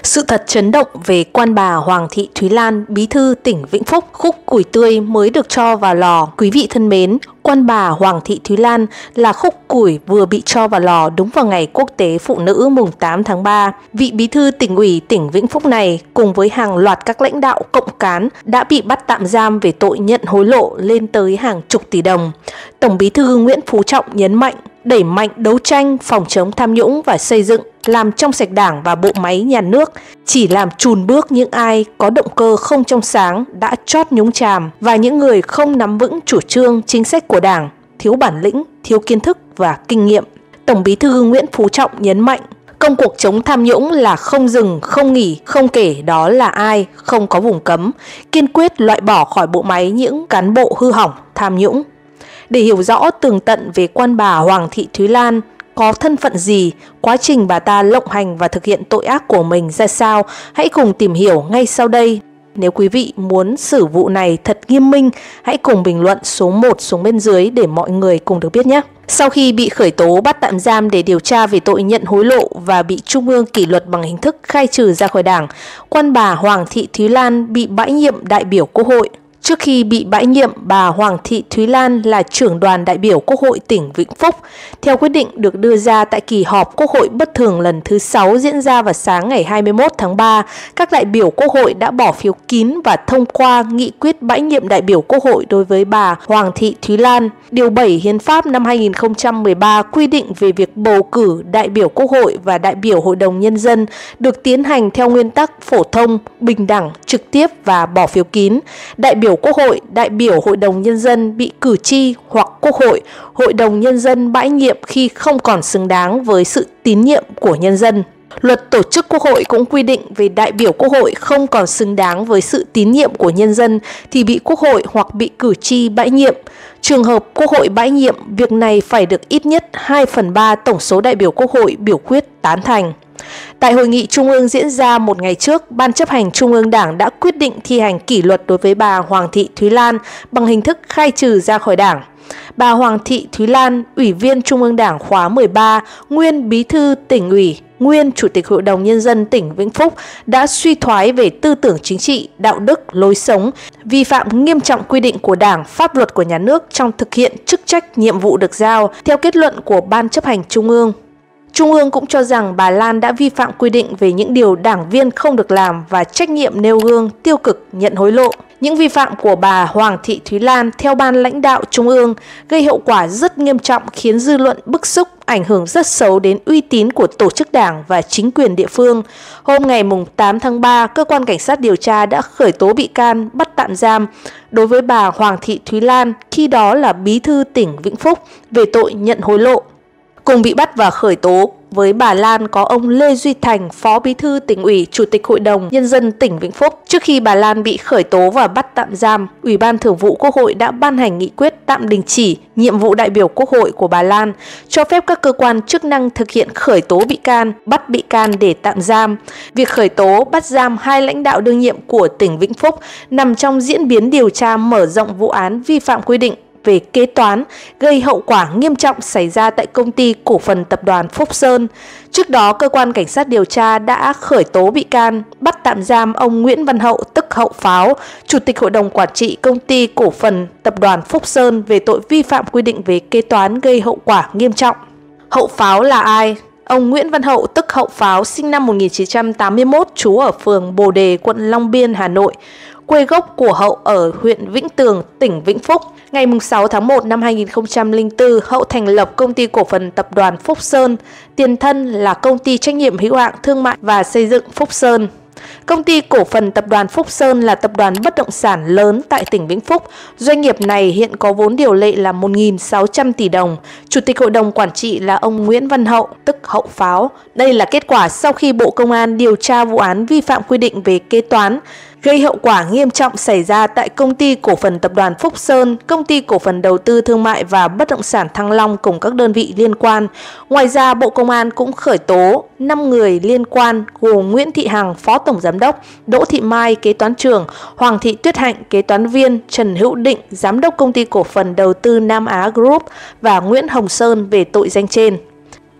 Sự thật chấn động về quan bà Hoàng Thị Thúy Lan, bí thư tỉnh Vĩnh Phúc, khúc củi tươi mới được cho vào lò. Quý vị thân mến, quan bà Hoàng Thị Thúy Lan là khúc củi vừa bị cho vào lò đúng vào ngày Quốc tế Phụ nữ mùng tám tháng ba. Vị bí thư tỉnh ủy tỉnh Vĩnh Phúc này cùng với hàng loạt các lãnh đạo cộng cán đã bị bắt tạm giam về tội nhận hối lộ lên tới hàng chục tỷ đồng. Tổng bí thư Nguyễn Phú Trọng nhấn mạnh đẩy mạnh đấu tranh phòng chống tham nhũng và xây dựng, làm trong sạch Đảng và bộ máy nhà nước, chỉ làm chùn bước những ai có động cơ không trong sáng đã trót nhúng chàm và những người không nắm vững chủ trương chính sách của Đảng, thiếu bản lĩnh, thiếu kiến thức và kinh nghiệm. Tổng bí thư Nguyễn Phú Trọng nhấn mạnh công cuộc chống tham nhũng là không dừng, không nghỉ, không kể đó là ai, không có vùng cấm, kiên quyết loại bỏ khỏi bộ máy những cán bộ hư hỏng, tham nhũng. Để hiểu rõ tường tận về quan bà Hoàng Thị Thúy Lan có thân phận gì, quá trình bà ta lộng hành và thực hiện tội ác của mình ra sao, hãy cùng tìm hiểu ngay sau đây. Nếu quý vị muốn xử vụ này thật nghiêm minh, hãy cùng bình luận số một xuống bên dưới để mọi người cùng được biết nhé. Sau khi bị khởi tố bắt tạm giam để điều tra về tội nhận hối lộ và bị Trung ương kỷ luật bằng hình thức khai trừ ra khỏi Đảng, quan bà Hoàng Thị Thúy Lan bị bãi nhiệm đại biểu Quốc hội. Trước khi bị bãi nhiệm, bà Hoàng Thị Thúy Lan là trưởng đoàn đại biểu Quốc hội tỉnh Vĩnh Phúc. Theo quyết định được đưa ra tại kỳ họp Quốc hội bất thường lần thứ sáu diễn ra vào sáng ngày hai mươi mốt tháng ba, các đại biểu Quốc hội đã bỏ phiếu kín và thông qua nghị quyết bãi nhiệm đại biểu Quốc hội đối với bà Hoàng Thị Thúy Lan. Điều bảy Hiến pháp năm hai nghìn không trăm mười ba quy định về việc bầu cử đại biểu Quốc hội và đại biểu Hội đồng Nhân dân được tiến hành theo nguyên tắc phổ thông, bình đẳng, trực tiếp và bỏ phiếu kín. Đại biểu Quốc hội, đại biểu Hội đồng Nhân dân bị cử tri hoặc Quốc hội, Hội đồng Nhân dân bãi nhiệm khi không còn xứng đáng với sự tín nhiệm của nhân dân. Luật tổ chức Quốc hội cũng quy định về đại biểu Quốc hội không còn xứng đáng với sự tín nhiệm của nhân dân thì bị Quốc hội hoặc bị cử tri bãi nhiệm. Trường hợp Quốc hội bãi nhiệm, việc này phải được ít nhất hai phần ba tổng số đại biểu Quốc hội biểu quyết tán thành. Tại hội nghị Trung ương diễn ra một ngày trước, Ban chấp hành Trung ương Đảng đã quyết định thi hành kỷ luật đối với bà Hoàng Thị Thúy Lan bằng hình thức khai trừ ra khỏi Đảng. Bà Hoàng Thị Thúy Lan, Ủy viên Trung ương Đảng khóa mười ba, nguyên Bí thư tỉnh ủy, nguyên Chủ tịch Hội đồng Nhân dân tỉnh Vĩnh Phúc đã suy thoái về tư tưởng chính trị, đạo đức, lối sống, vi phạm nghiêm trọng quy định của Đảng, pháp luật của nhà nước trong thực hiện chức trách nhiệm vụ được giao, theo kết luận của Ban chấp hành Trung ương. Trung ương cũng cho rằng bà Lan đã vi phạm quy định về những điều đảng viên không được làm và trách nhiệm nêu gương tiêu cực nhận hối lộ. Những vi phạm của bà Hoàng Thị Thúy Lan theo ban lãnh đạo Trung ương gây hậu quả rất nghiêm trọng, khiến dư luận bức xúc, ảnh hưởng rất xấu đến uy tín của tổ chức đảng và chính quyền địa phương. Hôm ngày tám tháng ba, Cơ quan Cảnh sát điều tra đã khởi tố bị can, bắt tạm giam đối với bà Hoàng Thị Thúy Lan, khi đó là Bí thư tỉnh Vĩnh Phúc, về tội nhận hối lộ. Cùng bị bắt và khởi tố với bà Lan có ông Lê Duy Thành, Phó Bí thư Tỉnh ủy, Chủ tịch Hội đồng Nhân dân tỉnh Vĩnh Phúc. Trước khi bà Lan bị khởi tố và bắt tạm giam, Ủy ban Thường vụ Quốc hội đã ban hành nghị quyết tạm đình chỉ nhiệm vụ đại biểu Quốc hội của bà Lan, cho phép các cơ quan chức năng thực hiện khởi tố bị can, bắt bị can để tạm giam. Việc khởi tố, bắt giam hai lãnh đạo đương nhiệm của tỉnh Vĩnh Phúc nằm trong diễn biến điều tra mở rộng vụ án vi phạm quy định về kế toán gây hậu quả nghiêm trọng xảy ra tại Công ty Cổ phần Tập đoàn Phúc Sơn. Trước đó, Cơ quan Cảnh sát điều tra đã khởi tố bị can, bắt tạm giam ông Nguyễn Văn Hậu tức Hậu Pháo, Chủ tịch Hội đồng Quản trị Công ty Cổ phần Tập đoàn Phúc Sơn về tội vi phạm quy định về kế toán gây hậu quả nghiêm trọng. Hậu Pháo là ai? Ông Nguyễn Văn Hậu tức Hậu Pháo sinh năm một nghìn chín trăm tám mươi mốt, trú ở phường Bồ Đề, quận Long Biên, Hà Nội. Quê gốc của Hậu ở huyện Vĩnh Tường, tỉnh Vĩnh Phúc. Ngày sáu tháng một năm hai nghìn không trăm lẻ bốn, Hậu thành lập Công ty Cổ phần Tập đoàn Phúc Sơn, tiền thân là Công ty Trách nhiệm hữu hạn Thương mại và Xây dựng Phúc Sơn. Công ty Cổ phần Tập đoàn Phúc Sơn là tập đoàn bất động sản lớn tại tỉnh Vĩnh Phúc. Doanh nghiệp này hiện có vốn điều lệ là một nghìn sáu trăm tỷ đồng. Chủ tịch Hội đồng Quản trị là ông Nguyễn Văn Hậu, tức Hậu Pháo. Đây là kết quả sau khi Bộ Công an điều tra vụ án vi phạm quy định về kế toán gây hậu quả nghiêm trọng xảy ra tại Công ty Cổ phần Tập đoàn Phúc Sơn, Công ty Cổ phần Đầu tư Thương mại và Bất động sản Thăng Long cùng các đơn vị liên quan. Ngoài ra, Bộ Công an cũng khởi tố năm người liên quan gồm Nguyễn Thị Hằng, Phó Tổng Giám đốc, Đỗ Thị Mai, Kế toán trưởng, Hoàng Thị Tuyết Hạnh, Kế toán viên, Trần Hữu Định, Giám đốc Công ty Cổ phần Đầu tư Nam Á Group và Nguyễn Hồng Sơn về tội danh trên.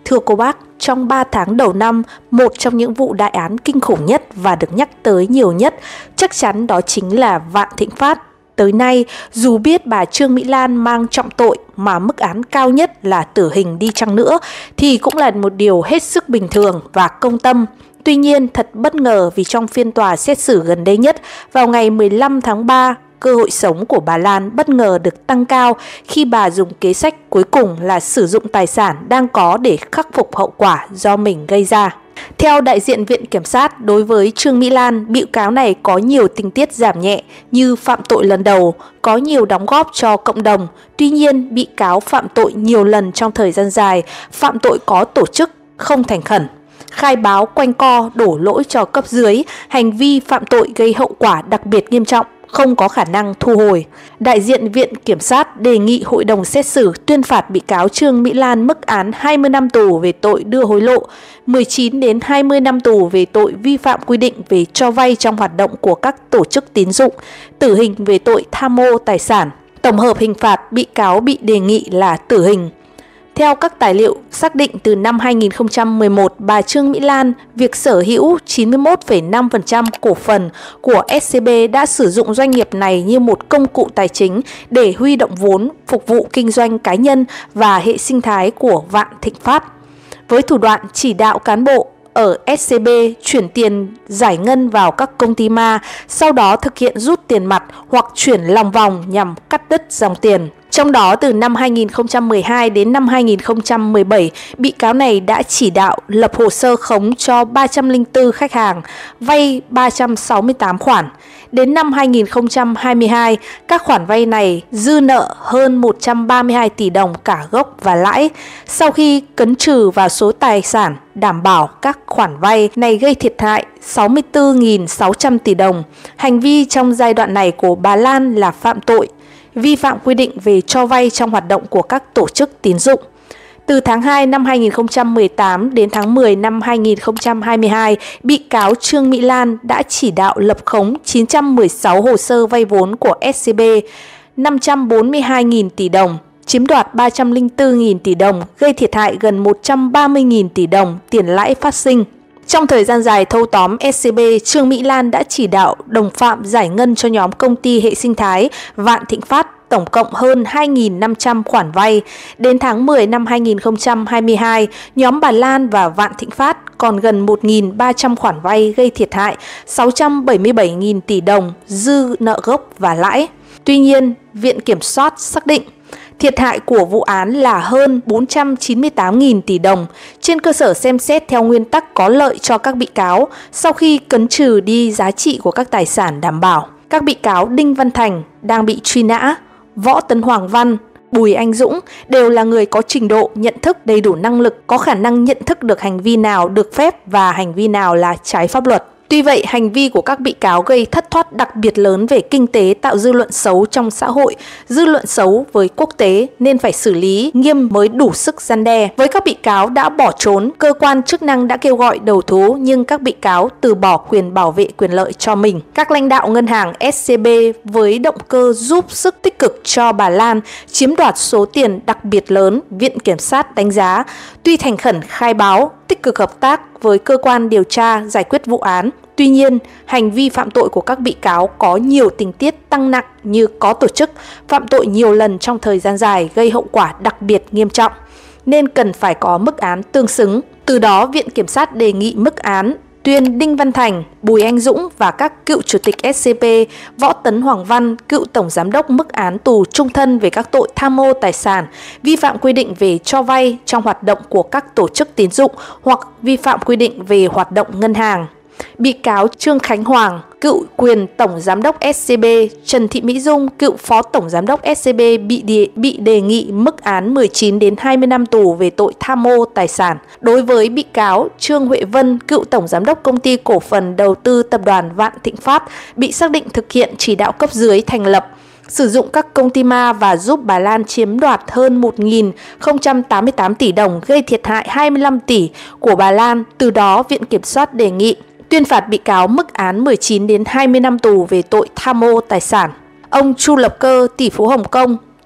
Thưa cô bác, trong ba tháng đầu năm, một trong những vụ đại án kinh khủng nhất và được nhắc tới nhiều nhất chắc chắn đó chính là Vạn Thịnh Phát. Tới nay, dù biết bà Trương Mỹ Lan mang trọng tội mà mức án cao nhất là tử hình đi chăng nữa thì cũng là một điều hết sức bình thường và công tâm. Tuy nhiên, thật bất ngờ vì trong phiên tòa xét xử gần đây nhất, vào ngày mười lăm tháng ba, cơ hội sống của bà Lan bất ngờ được tăng cao khi bà dùng kế sách cuối cùng là sử dụng tài sản đang có để khắc phục hậu quả do mình gây ra. Theo đại diện Viện Kiểm sát, đối với Trương Mỹ Lan, bị cáo này có nhiều tình tiết giảm nhẹ như phạm tội lần đầu, có nhiều đóng góp cho cộng đồng. Tuy nhiên, bị cáo phạm tội nhiều lần trong thời gian dài, phạm tội có tổ chức, không thành khẩn, khai báo quanh co, đổ lỗi cho cấp dưới, hành vi phạm tội gây hậu quả đặc biệt nghiêm trọng, không có khả năng thu hồi. Đại diện Viện Kiểm sát đề nghị hội đồng xét xử tuyên phạt bị cáo Trương Mỹ Lan mức án hai mươi năm tù về tội đưa hối lộ, mười chín đến hai mươi năm tù về tội vi phạm quy định về cho vay trong hoạt động của các tổ chức tín dụng, tử hình về tội tham mô tài sản. Tổng hợp hình phạt bị cáo bị đề nghị là tử hình. Theo các tài liệu xác định từ năm hai nghìn không trăm mười một, bà Trương Mỹ Lan việc sở hữu chín mươi mốt phẩy năm phần trăm cổ phần của ét xê bê đã sử dụng doanh nghiệp này như một công cụ tài chính để huy động vốn phục vụ kinh doanh cá nhân và hệ sinh thái của Vạn Thịnh Phát. Với thủ đoạn chỉ đạo cán bộ ở ét xê bê chuyển tiền giải ngân vào các công ty ma, sau đó thực hiện rút tiền mặt hoặc chuyển lòng vòng nhằm cắt đứt dòng tiền. Trong đó, từ năm hai nghìn không trăm mười hai đến năm hai nghìn không trăm mười bảy, bị cáo này đã chỉ đạo lập hồ sơ khống cho ba trăm lẻ bốn khách hàng, vay ba trăm sáu mươi tám khoản. Đến năm hai nghìn không trăm hai mươi hai, các khoản vay này dư nợ hơn một trăm ba mươi hai tỷ đồng cả gốc và lãi. Sau khi cấn trừ vào số tài sản đảm bảo các khoản vay này gây thiệt hại sáu mươi tư nghìn sáu trăm tỷ đồng. Hành vi trong giai đoạn này của bà Lan là phạm tội, vi phạm quy định về cho vay trong hoạt động của các tổ chức tín dụng. Từ tháng hai năm hai nghìn không trăm mười tám đến tháng mười năm hai nghìn không trăm hai mươi hai, bị cáo Trương Mỹ Lan đã chỉ đạo lập khống chín trăm mười sáu hồ sơ vay vốn của ét xê bê năm trăm bốn mươi hai nghìn tỷ đồng, chiếm đoạt ba trăm lẻ bốn nghìn tỷ đồng, gây thiệt hại gần một trăm ba mươi nghìn tỷ đồng tiền lãi phát sinh. Trong thời gian dài thâu tóm ét xê bê, Trương Mỹ Lan đã chỉ đạo đồng phạm giải ngân cho nhóm công ty hệ sinh thái Vạn Thịnh Phát tổng cộng hơn hai nghìn năm trăm khoản vay. Đến tháng mười năm hai nghìn không trăm hai mươi hai, nhóm bà Lan và Vạn Thịnh Phát còn gần một nghìn ba trăm khoản vay gây thiệt hại sáu trăm bảy mươi bảy nghìn tỷ đồng dư nợ gốc và lãi. Tuy nhiên, Viện Kiểm soát xác định thiệt hại của vụ án là hơn bốn trăm chín mươi tám nghìn tỷ đồng. Trên cơ sở xem xét theo nguyên tắc có lợi cho các bị cáo, sau khi cấn trừ đi giá trị của các tài sản đảm bảo, các bị cáo Đinh Văn Thành đang bị truy nã, Võ Tấn Hoàng Văn, Bùi Anh Dũng đều là người có trình độ, nhận thức, đầy đủ năng lực, có khả năng nhận thức được hành vi nào được phép và hành vi nào là trái pháp luật. Tuy vậy, hành vi của các bị cáo gây thất thoát đặc biệt lớn về kinh tế, tạo dư luận xấu trong xã hội, dư luận xấu với quốc tế nên phải xử lý nghiêm mới đủ sức răn đe. Với các bị cáo đã bỏ trốn, cơ quan chức năng đã kêu gọi đầu thú nhưng các bị cáo từ bỏ quyền bảo vệ quyền lợi cho mình. Các lãnh đạo ngân hàng ét xê bê với động cơ giúp sức tích cực cho bà Lan chiếm đoạt số tiền đặc biệt lớn, Viện Kiểm sát đánh giá tuy thành khẩn khai báo, tích cực hợp tác với cơ quan điều tra giải quyết vụ án. Tuy nhiên, hành vi phạm tội của các bị cáo có nhiều tình tiết tăng nặng như có tổ chức, phạm tội nhiều lần trong thời gian dài gây hậu quả đặc biệt nghiêm trọng, nên cần phải có mức án tương xứng. Từ đó, Viện Kiểm sát đề nghị mức án tuyên Đinh Văn Thành, Bùi Anh Dũng và các cựu chủ tịch ét xê bê, Võ Tấn Hoàng Văn, cựu tổng giám đốc mức án tù chung thân về các tội tham mô tài sản, vi phạm quy định về cho vay trong hoạt động của các tổ chức tín dụng hoặc vi phạm quy định về hoạt động ngân hàng. Bị cáo Trương Khánh Hoàng, cựu quyền tổng giám đốc ét xê bê, Trần Thị Mỹ Dung, cựu phó tổng giám đốc ét xê bê bị đề, bị đề nghị mức án mười chín đến hai mươi năm tù về tội tham mô tài sản. Đối với bị cáo Trương Huệ Vân, cựu tổng giám đốc công ty cổ phần đầu tư tập đoàn Vạn Thịnh Phát, bị xác định thực hiện chỉ đạo cấp dưới thành lập, sử dụng các công ty ma và giúp bà Lan chiếm đoạt hơn một nghìn không trăm tám mươi tám tỷ đồng, gây thiệt hại hai mươi lăm tỷ của bà Lan. Từ đó, Viện Kiểm soát đề nghị tuyên phạt bị cáo mức án mười chín đến hai mươi năm tù về tội tham mô tài sản. Ông Chu Lập Cơ, tỷ phú Hồng Kông,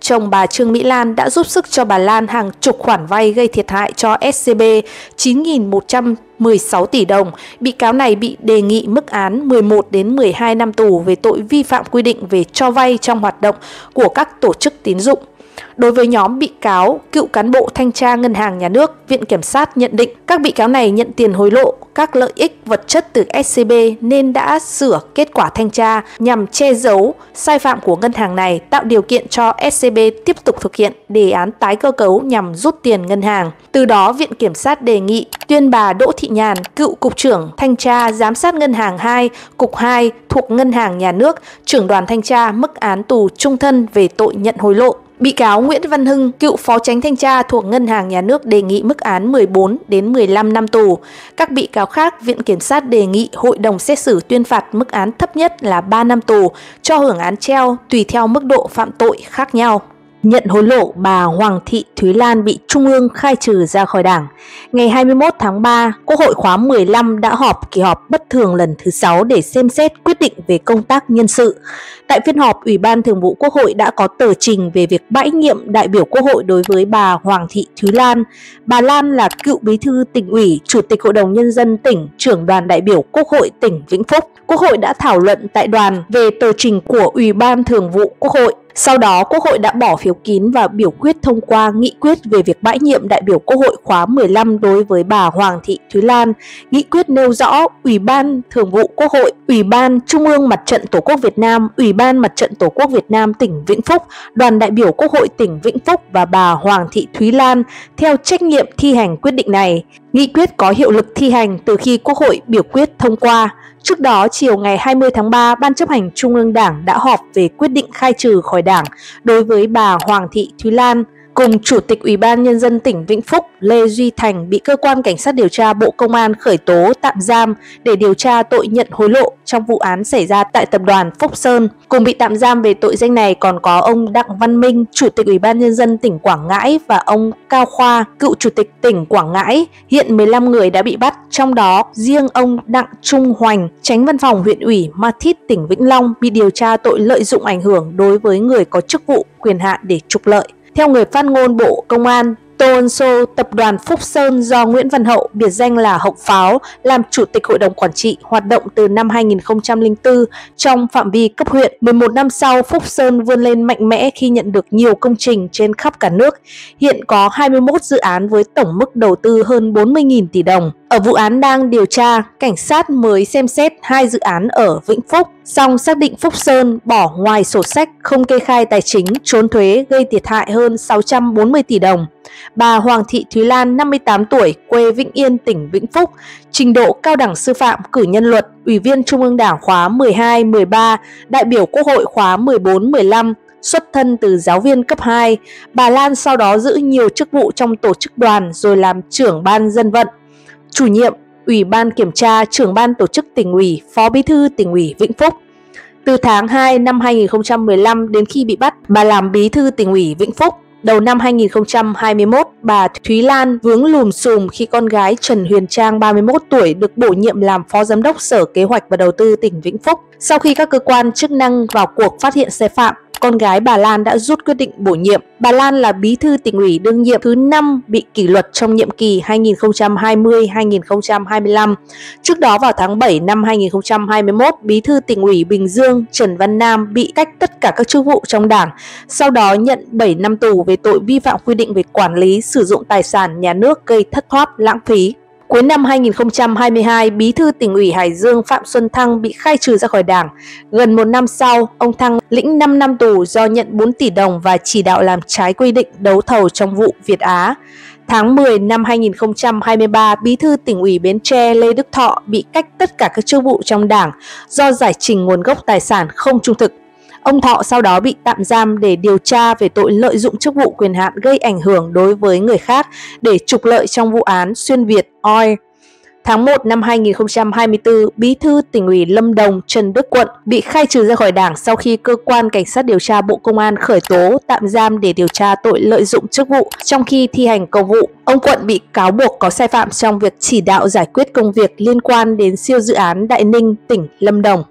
chồng bà Trương Mỹ Lan đã giúp sức cho bà Lan hàng chục khoản vay gây thiệt hại cho ét xê bê chín nghìn một trăm mười sáu tỷ đồng. Bị cáo này bị đề nghị mức án mười một đến mười hai năm tù về tội vi phạm quy định về cho vay trong hoạt động của các tổ chức tín dụng. Đối với nhóm bị cáo cựu cán bộ thanh tra Ngân hàng Nhà nước, Viện Kiểm sát nhận định các bị cáo này nhận tiền hối lộ, các lợi ích vật chất từ ét xê bê nên đã sửa kết quả thanh tra nhằm che giấu sai phạm của ngân hàng này, tạo điều kiện cho ét xê bê tiếp tục thực hiện đề án tái cơ cấu nhằm rút tiền ngân hàng. Từ đó, Viện Kiểm sát đề nghị tuyên bà Đỗ Thị Nhàn, cựu Cục trưởng Thanh tra Giám sát Ngân hàng hai, Cục hai thuộc Ngân hàng Nhà nước, trưởng đoàn thanh tra mức án tù trung thân về tội nhận hối lộ. Bị cáo Nguyễn Văn Hưng, cựu phó chánh thanh tra thuộc Ngân hàng Nhà nước đề nghị mức án mười bốn đến mười lăm năm tù. Các bị cáo khác, Viện Kiểm sát đề nghị hội đồng xét xử tuyên phạt mức án thấp nhất là ba năm tù, cho hưởng án treo tùy theo mức độ phạm tội khác nhau. Nhận hối lộ, bà Hoàng Thị Thúy Lan bị Trung ương khai trừ ra khỏi Đảng. Ngày hai mươi mốt tháng ba, Quốc hội khóa mười lăm đã họp kỳ họp bất thường lần thứ sáu để xem xét quyết định về công tác nhân sự. Tại phiên họp, Ủy ban Thường vụ Quốc hội đã có tờ trình về việc bãi nhiệm đại biểu Quốc hội đối với bà Hoàng Thị Thúy Lan. Bà Lan là cựu bí thư tỉnh ủy, chủ tịch Hội đồng Nhân dân tỉnh, trưởng đoàn đại biểu Quốc hội tỉnh Vĩnh Phúc. Quốc hội đã thảo luận tại đoàn về tờ trình của Ủy ban Thường vụ Quốc hội. Sau đó, Quốc hội đã bỏ phiếu kín và biểu quyết thông qua nghị quyết về việc bãi nhiệm đại biểu Quốc hội khóa mười lăm đối với bà Hoàng Thị Thúy Lan. Nghị quyết nêu rõ Ủy ban Thường vụ Quốc hội, Ủy ban Trung ương Mặt trận Tổ quốc Việt Nam, Ủy ban Mặt trận Tổ quốc Việt Nam tỉnh Vĩnh Phúc, đoàn đại biểu Quốc hội tỉnh Vĩnh Phúc và bà Hoàng Thị Thúy Lan theo trách nhiệm thi hành quyết định này. Nghị quyết có hiệu lực thi hành từ khi Quốc hội biểu quyết thông qua. Trước đó, chiều ngày hai mươi tháng ba, Ban chấp hành Trung ương Đảng đã họp về quyết định khai trừ khỏi Đảng đối với bà Hoàng Thị Thúy Lan. Cùng Chủ tịch Ủy ban Nhân dân tỉnh Vĩnh Phúc Lê Duy Thành bị Cơ quan Cảnh sát điều tra Bộ Công an khởi tố tạm giam để điều tra tội nhận hối lộ trong vụ án xảy ra tại Tập đoàn Phúc Sơn. Cùng bị tạm giam về tội danh này còn có ông Đặng Văn Minh, Chủ tịch Ủy ban Nhân dân tỉnh Quảng Ngãi và ông Cao Khoa, cựu Chủ tịch tỉnh Quảng Ngãi. Hiện mười lăm người đã bị bắt, trong đó riêng ông Đặng Trung Hoành, Chánh Văn phòng huyện ủy Ma Thít, tỉnh Vĩnh Long bị điều tra tội lợi dụng ảnh hưởng đối với người có chức vụ, quyền hạn để trục lợi. Theo người phát ngôn Bộ Công an, Tô Ân Sô, Tập đoàn Phúc Sơn do Nguyễn Văn Hậu, biệt danh là Hậu Pháo, làm Chủ tịch Hội đồng Quản trị, hoạt động từ năm hai nghìn không trăm lẻ bốn trong phạm vi cấp huyện. mười một năm sau, Phúc Sơn vươn lên mạnh mẽ khi nhận được nhiều công trình trên khắp cả nước. Hiện có hai mươi mốt dự án với tổng mức đầu tư hơn bốn mươi nghìn tỷ đồng. Ở vụ án đang điều tra, cảnh sát mới xem xét hai dự án ở Vĩnh Phúc, song xác định Phúc Sơn bỏ ngoài sổ sách, không kê khai tài chính, trốn thuế gây thiệt hại hơn sáu trăm bốn mươi tỷ đồng. Bà Hoàng Thị Thúy Lan, năm mươi tám tuổi, quê Vĩnh Yên, tỉnh Vĩnh Phúc, trình độ cao đẳng sư phạm, cử nhân luật, Ủy viên Trung ương Đảng khóa mười hai, mười ba, đại biểu Quốc hội khóa mười bốn, mười lăm, xuất thân từ giáo viên cấp hai. Bà Lan sau đó giữ nhiều chức vụ trong tổ chức đoàn rồi làm trưởng ban dân vận, chủ nhiệm Ủy ban Kiểm tra, trưởng ban tổ chức tỉnh ủy, phó bí thư tỉnh ủy Vĩnh Phúc. Từ tháng hai năm hai nghìn không trăm mười lăm đến khi bị bắt, bà làm bí thư tỉnh ủy Vĩnh Phúc. Đầu năm hai nghìn không trăm hai mươi mốt, bà Thúy Lan vướng lùm xùm khi con gái Trần Huyền Trang, ba mươi mốt tuổi, được bổ nhiệm làm Phó Giám đốc Sở Kế hoạch và Đầu tư tỉnh Vĩnh Phúc. Sau khi các cơ quan chức năng vào cuộc phát hiện sai phạm, con gái bà Lan đã rút quyết định bổ nhiệm. Bà Lan là bí thư tỉnh ủy đương nhiệm thứ năm bị kỷ luật trong nhiệm kỳ hai nghìn không trăm hai mươi đến hai nghìn không trăm hai mươi lăm. Trước đó vào tháng bảy năm hai nghìn không trăm hai mươi mốt, bí thư tỉnh ủy Bình Dương Trần Văn Nam bị cách tất cả các chức vụ trong Đảng, sau đó nhận bảy năm tù về tội vi phạm quy định về quản lý sử dụng tài sản nhà nước gây thất thoát lãng phí. Cuối năm hai nghìn không trăm hai mươi hai, bí thư tỉnh ủy Hải Dương Phạm Xuân Thăng bị khai trừ ra khỏi Đảng. Gần một năm sau, ông Thăng lĩnh năm năm tù do nhận bốn tỷ đồng và chỉ đạo làm trái quy định đấu thầu trong vụ Việt Á. Tháng mười năm hai nghìn không trăm hai mươi ba, bí thư tỉnh ủy Bến Tre Lê Đức Thọ bị cách tất cả các chức vụ trong Đảng do giải trình nguồn gốc tài sản không trung thực. Ông Thọ sau đó bị tạm giam để điều tra về tội lợi dụng chức vụ quyền hạn gây ảnh hưởng đối với người khác để trục lợi trong vụ án Xuyên Việt Oil. Tháng một năm hai nghìn không trăm hai mươi tư, bí thư tỉnh ủy Lâm Đồng Trần Đức Quận bị khai trừ ra khỏi Đảng sau khi cơ quan cảnh sát điều tra Bộ Công an khởi tố tạm giam để điều tra tội lợi dụng chức vụ trong khi thi hành công vụ. Ông Quận bị cáo buộc có sai phạm trong việc chỉ đạo giải quyết công việc liên quan đến siêu dự án Đại Ninh, tỉnh Lâm Đồng.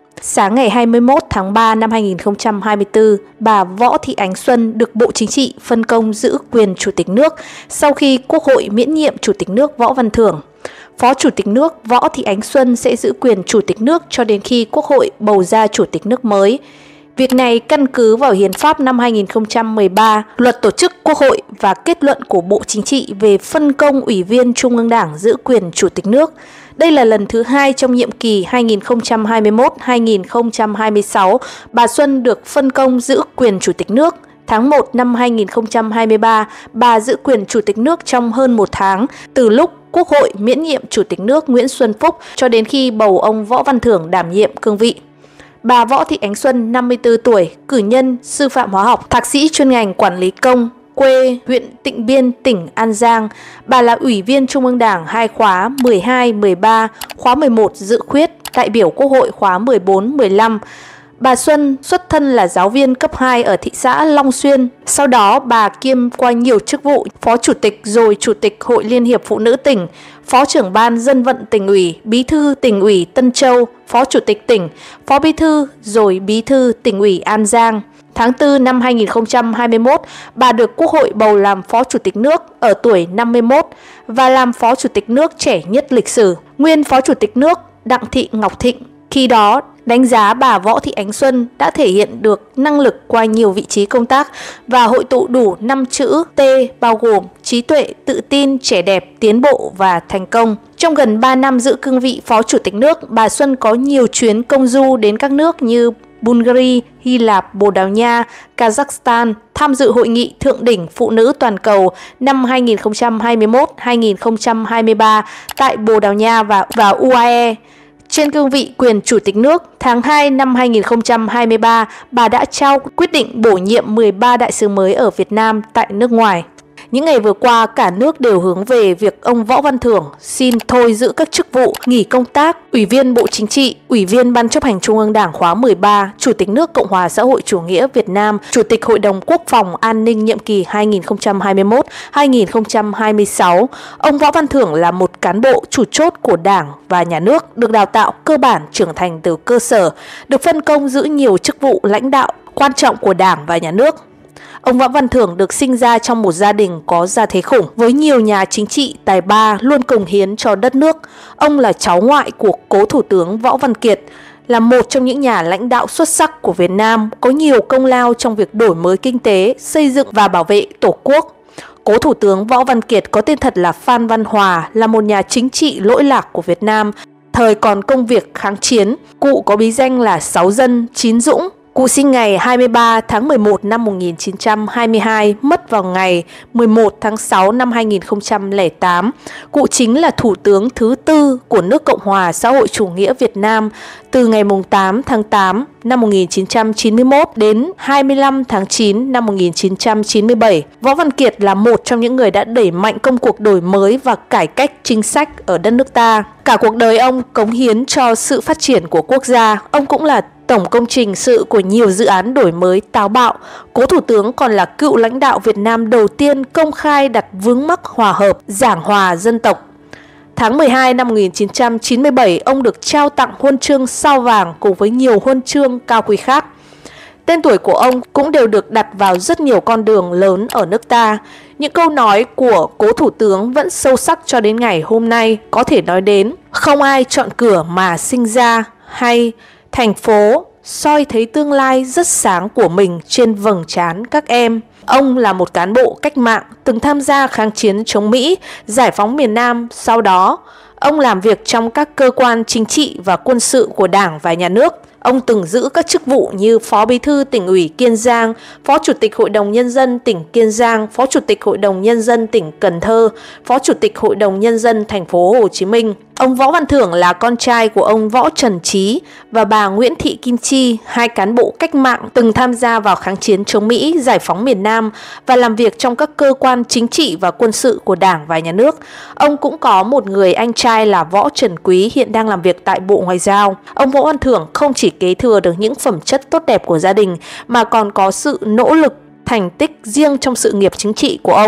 Sáng ngày hai mươi mốt tháng ba năm hai nghìn không trăm hai mươi tư, bà Võ Thị Ánh Xuân được Bộ Chính trị phân công giữ quyền Chủ tịch nước sau khi Quốc hội miễn nhiệm Chủ tịch nước Võ Văn Thưởng. Phó Chủ tịch nước Võ Thị Ánh Xuân sẽ giữ quyền Chủ tịch nước cho đến khi Quốc hội bầu ra Chủ tịch nước mới. Việc này căn cứ vào Hiến pháp năm hai nghìn không trăm mười ba, Luật Tổ chức Quốc hội và kết luận của Bộ Chính trị về phân công Ủy viên Trung ương Đảng giữ quyền Chủ tịch nước. Đây là lần thứ hai trong nhiệm kỳ hai nghìn không trăm hai mươi mốt đến hai nghìn không trăm hai mươi sáu, bà Xuân được phân công giữ quyền Chủ tịch nước. Tháng một năm hai nghìn không trăm hai mươi ba, bà giữ quyền Chủ tịch nước trong hơn một tháng, từ lúc Quốc hội miễn nhiệm Chủ tịch nước Nguyễn Xuân Phúc cho đến khi bầu ông Võ Văn Thưởng đảm nhiệm cương vị. Bà Võ Thị Ánh Xuân, năm mươi tư tuổi, cử nhân, sư phạm hóa học, thạc sĩ chuyên ngành quản lý công, quê huyện Tịnh Biên, tỉnh An Giang. Bà là Ủy viên Trung ương Đảng hai khóa mười hai, mười ba, khóa mười một dự khuyết, đại biểu Quốc hội khóa mười bốn, mười lăm. Bà Xuân xuất thân là giáo viên cấp hai ở thị xã Long Xuyên. Sau đó bà kiêm qua nhiều chức vụ Phó Chủ tịch rồi Chủ tịch Hội Liên hiệp Phụ nữ tỉnh, Phó trưởng Ban Dân vận Tỉnh ủy, Bí thư Tỉnh ủy Tân Châu, Phó Chủ tịch tỉnh, Phó Bí thư rồi Bí thư Tỉnh ủy An Giang. Tháng tư năm hai nghìn không trăm hai mươi mốt, bà được Quốc hội bầu làm Phó Chủ tịch nước ở tuổi năm mươi mốt và làm Phó Chủ tịch nước trẻ nhất lịch sử. Nguyên Phó Chủ tịch nước Đặng Thị Ngọc Thịnh khi đó đánh giá bà Võ Thị Ánh Xuân đã thể hiện được năng lực qua nhiều vị trí công tác và hội tụ đủ năm chữ T bao gồm trí tuệ, tự tin, trẻ đẹp, tiến bộ và thành công. Trong gần ba năm giữ cương vị Phó Chủ tịch nước, bà Xuân có nhiều chuyến công du đến các nước như Bulgaria, Hy Lạp, Bồ Đào Nha, Kazakhstan, tham dự hội nghị thượng đỉnh phụ nữ toàn cầu năm hai nghìn không trăm hai mươi mốt đến hai nghìn không trăm hai mươi ba tại Bồ Đào Nha và, và u a e. Trên cương vị quyền Chủ tịch nước, tháng hai năm hai nghìn không trăm hai mươi ba, bà đã trao quyết định bổ nhiệm mười ba đại sứ mới ở Việt Nam tại nước ngoài. Những ngày vừa qua, cả nước đều hướng về việc ông Võ Văn Thưởng xin thôi giữ các chức vụ, nghỉ công tác, Ủy viên Bộ Chính trị, Ủy viên Ban chấp hành Trung ương Đảng khóa mười ba, Chủ tịch nước Cộng hòa xã hội chủ nghĩa Việt Nam, Chủ tịch Hội đồng Quốc phòng An ninh nhiệm kỳ hai nghìn không trăm hai mươi mốt đến hai nghìn không trăm hai mươi sáu. Ông Võ Văn Thưởng là một cán bộ chủ chốt của Đảng và Nhà nước, được đào tạo cơ bản trưởng thành từ cơ sở, được phân công giữ nhiều chức vụ lãnh đạo quan trọng của Đảng và Nhà nước. Ông Võ Văn Thưởng được sinh ra trong một gia đình có gia thế khủng, với nhiều nhà chính trị tài ba luôn cống hiến cho đất nước. Ông là cháu ngoại của cố Thủ tướng Võ Văn Kiệt, là một trong những nhà lãnh đạo xuất sắc của Việt Nam, có nhiều công lao trong việc đổi mới kinh tế, xây dựng và bảo vệ Tổ quốc. Cố Thủ tướng Võ Văn Kiệt có tên thật là Phan Văn Hòa, là một nhà chính trị lỗi lạc của Việt Nam. Thời còn công việc kháng chiến, cụ có bí danh là Sáu Dân, Chín Dũng. Cụ sinh ngày hai mươi ba tháng mười một năm một nghìn chín trăm hai mươi hai, mất vào ngày mười một tháng sáu năm hai nghìn không trăm lẻ tám. Cụ chính là Thủ tướng thứ tư của nước Cộng hòa xã hội chủ nghĩa Việt Nam từ ngày tám tháng tám năm một nghìn chín trăm chín mươi mốt đến hai mươi lăm tháng chín năm một nghìn chín trăm chín mươi bảy. Võ Văn Kiệt là một trong những người đã đẩy mạnh công cuộc đổi mới và cải cách chính sách ở đất nước ta. Cả cuộc đời ông cống hiến cho sự phát triển của quốc gia. Ông cũng là tổng công trình sự của nhiều dự án đổi mới táo bạo. Cố Thủ tướng còn là cựu lãnh đạo Việt Nam đầu tiên công khai đặt vướng mắc hòa hợp, giảng hòa dân tộc. Tháng mười hai năm một nghìn chín trăm chín mươi bảy, ông được trao tặng huân chương Sao vàng cùng với nhiều huân chương cao quý khác. Tên tuổi của ông cũng đều được đặt vào rất nhiều con đường lớn ở nước ta. Những câu nói của Cố Thủ tướng vẫn sâu sắc cho đến ngày hôm nay, có thể nói đến: không ai chọn cửa mà sinh ra, hay thành phố soi thấy tương lai rất sáng của mình trên vầng trán các em. Ông là một cán bộ cách mạng, từng tham gia kháng chiến chống Mỹ, giải phóng miền Nam. Sau đó, ông làm việc trong các cơ quan chính trị và quân sự của Đảng và Nhà nước. Ông từng giữ các chức vụ như Phó Bí thư Tỉnh ủy Kiên Giang, Phó Chủ tịch Hội đồng Nhân dân tỉnh Kiên Giang, Phó Chủ tịch Hội đồng Nhân dân tỉnh Cần Thơ, Phó Chủ tịch Hội đồng Nhân dân thành phố Hồ Chí Minh. Ông Võ Văn Thưởng là con trai của ông Võ Trần Trí và bà Nguyễn Thị Kim Chi, hai cán bộ cách mạng từng tham gia vào kháng chiến chống Mỹ, giải phóng miền Nam và làm việc trong các cơ quan chính trị và quân sự của Đảng và Nhà nước. Ông cũng có một người anh trai là Võ Trần Quý, hiện đang làm việc tại Bộ Ngoại giao. Ông Võ Văn Thưởng không chỉ kế thừa được những phẩm chất tốt đẹp của gia đình mà còn có sự nỗ lực, thành tích riêng trong sự nghiệp chính trị của ông.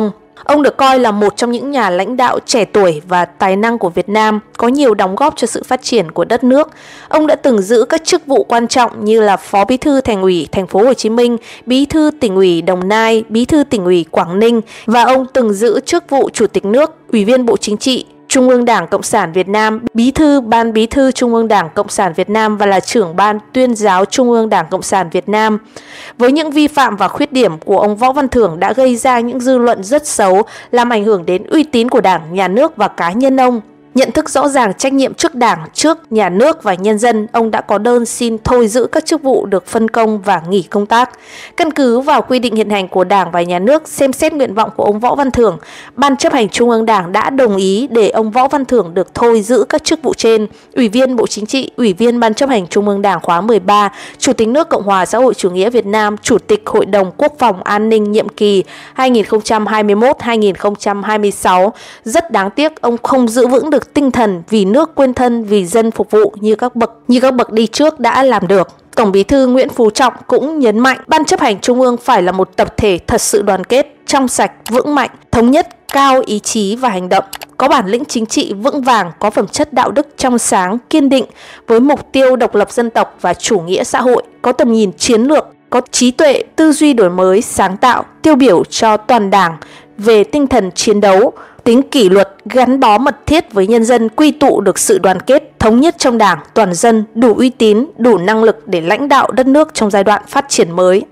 Ông được coi là một trong những nhà lãnh đạo trẻ tuổi và tài năng của Việt Nam, có nhiều đóng góp cho sự phát triển của đất nước. Ông đã từng giữ các chức vụ quan trọng như là Phó Bí thư Thành ủy Thành phố Hồ Chí Minh, Bí thư Tỉnh ủy Đồng Nai, Bí thư Tỉnh ủy Quảng Ninh, và ông từng giữ chức vụ Chủ tịch nước, Ủy viên Bộ Chính trị, Trung ương Đảng Cộng sản Việt Nam, Bí thư Ban Bí thư Trung ương Đảng Cộng sản Việt Nam và là trưởng Ban Tuyên giáo Trung ương Đảng Cộng sản Việt Nam. Với những vi phạm và khuyết điểm của ông Võ Văn Thưởng đã gây ra những dư luận rất xấu, làm ảnh hưởng đến uy tín của Đảng, Nhà nước và cá nhân ông. Nhận thức rõ ràng trách nhiệm trước Đảng, trước Nhà nước và nhân dân, ông đã có đơn xin thôi giữ các chức vụ được phân công và nghỉ công tác. Căn cứ vào quy định hiện hành của Đảng và Nhà nước, xem xét nguyện vọng của ông Võ Văn Thưởng, Ban chấp hành Trung ương Đảng đã đồng ý để ông Võ Văn Thưởng được thôi giữ các chức vụ trên: Ủy viên Bộ Chính trị, Ủy viên Ban chấp hành Trung ương Đảng khóa mười ba, Chủ tịch nước Cộng hòa xã hội chủ nghĩa Việt Nam, Chủ tịch Hội đồng Quốc phòng An ninh nhiệm kỳ hai nghìn không trăm hai mươi mốt đến hai nghìn không trăm hai mươi sáu. Rất đáng tiếc ông không giữ vững được tinh thần vì nước quên thân, vì dân phục vụ như các bậc như các bậc đi trước đã làm được. Tổng Bí thư Nguyễn Phú Trọng cũng nhấn mạnh Ban chấp hành Trung ương phải là một tập thể thật sự đoàn kết, trong sạch, vững mạnh, thống nhất, cao ý chí và hành động, có bản lĩnh chính trị vững vàng, có phẩm chất đạo đức trong sáng, kiên định, với mục tiêu độc lập dân tộc và chủ nghĩa xã hội, có tầm nhìn chiến lược, có trí tuệ, tư duy đổi mới, sáng tạo, tiêu biểu cho toàn Đảng về tinh thần chiến đấu, tính kỷ luật, gắn bó mật thiết với nhân dân, quy tụ được sự đoàn kết, thống nhất trong Đảng, toàn dân, đủ uy tín, đủ năng lực để lãnh đạo đất nước trong giai đoạn phát triển mới.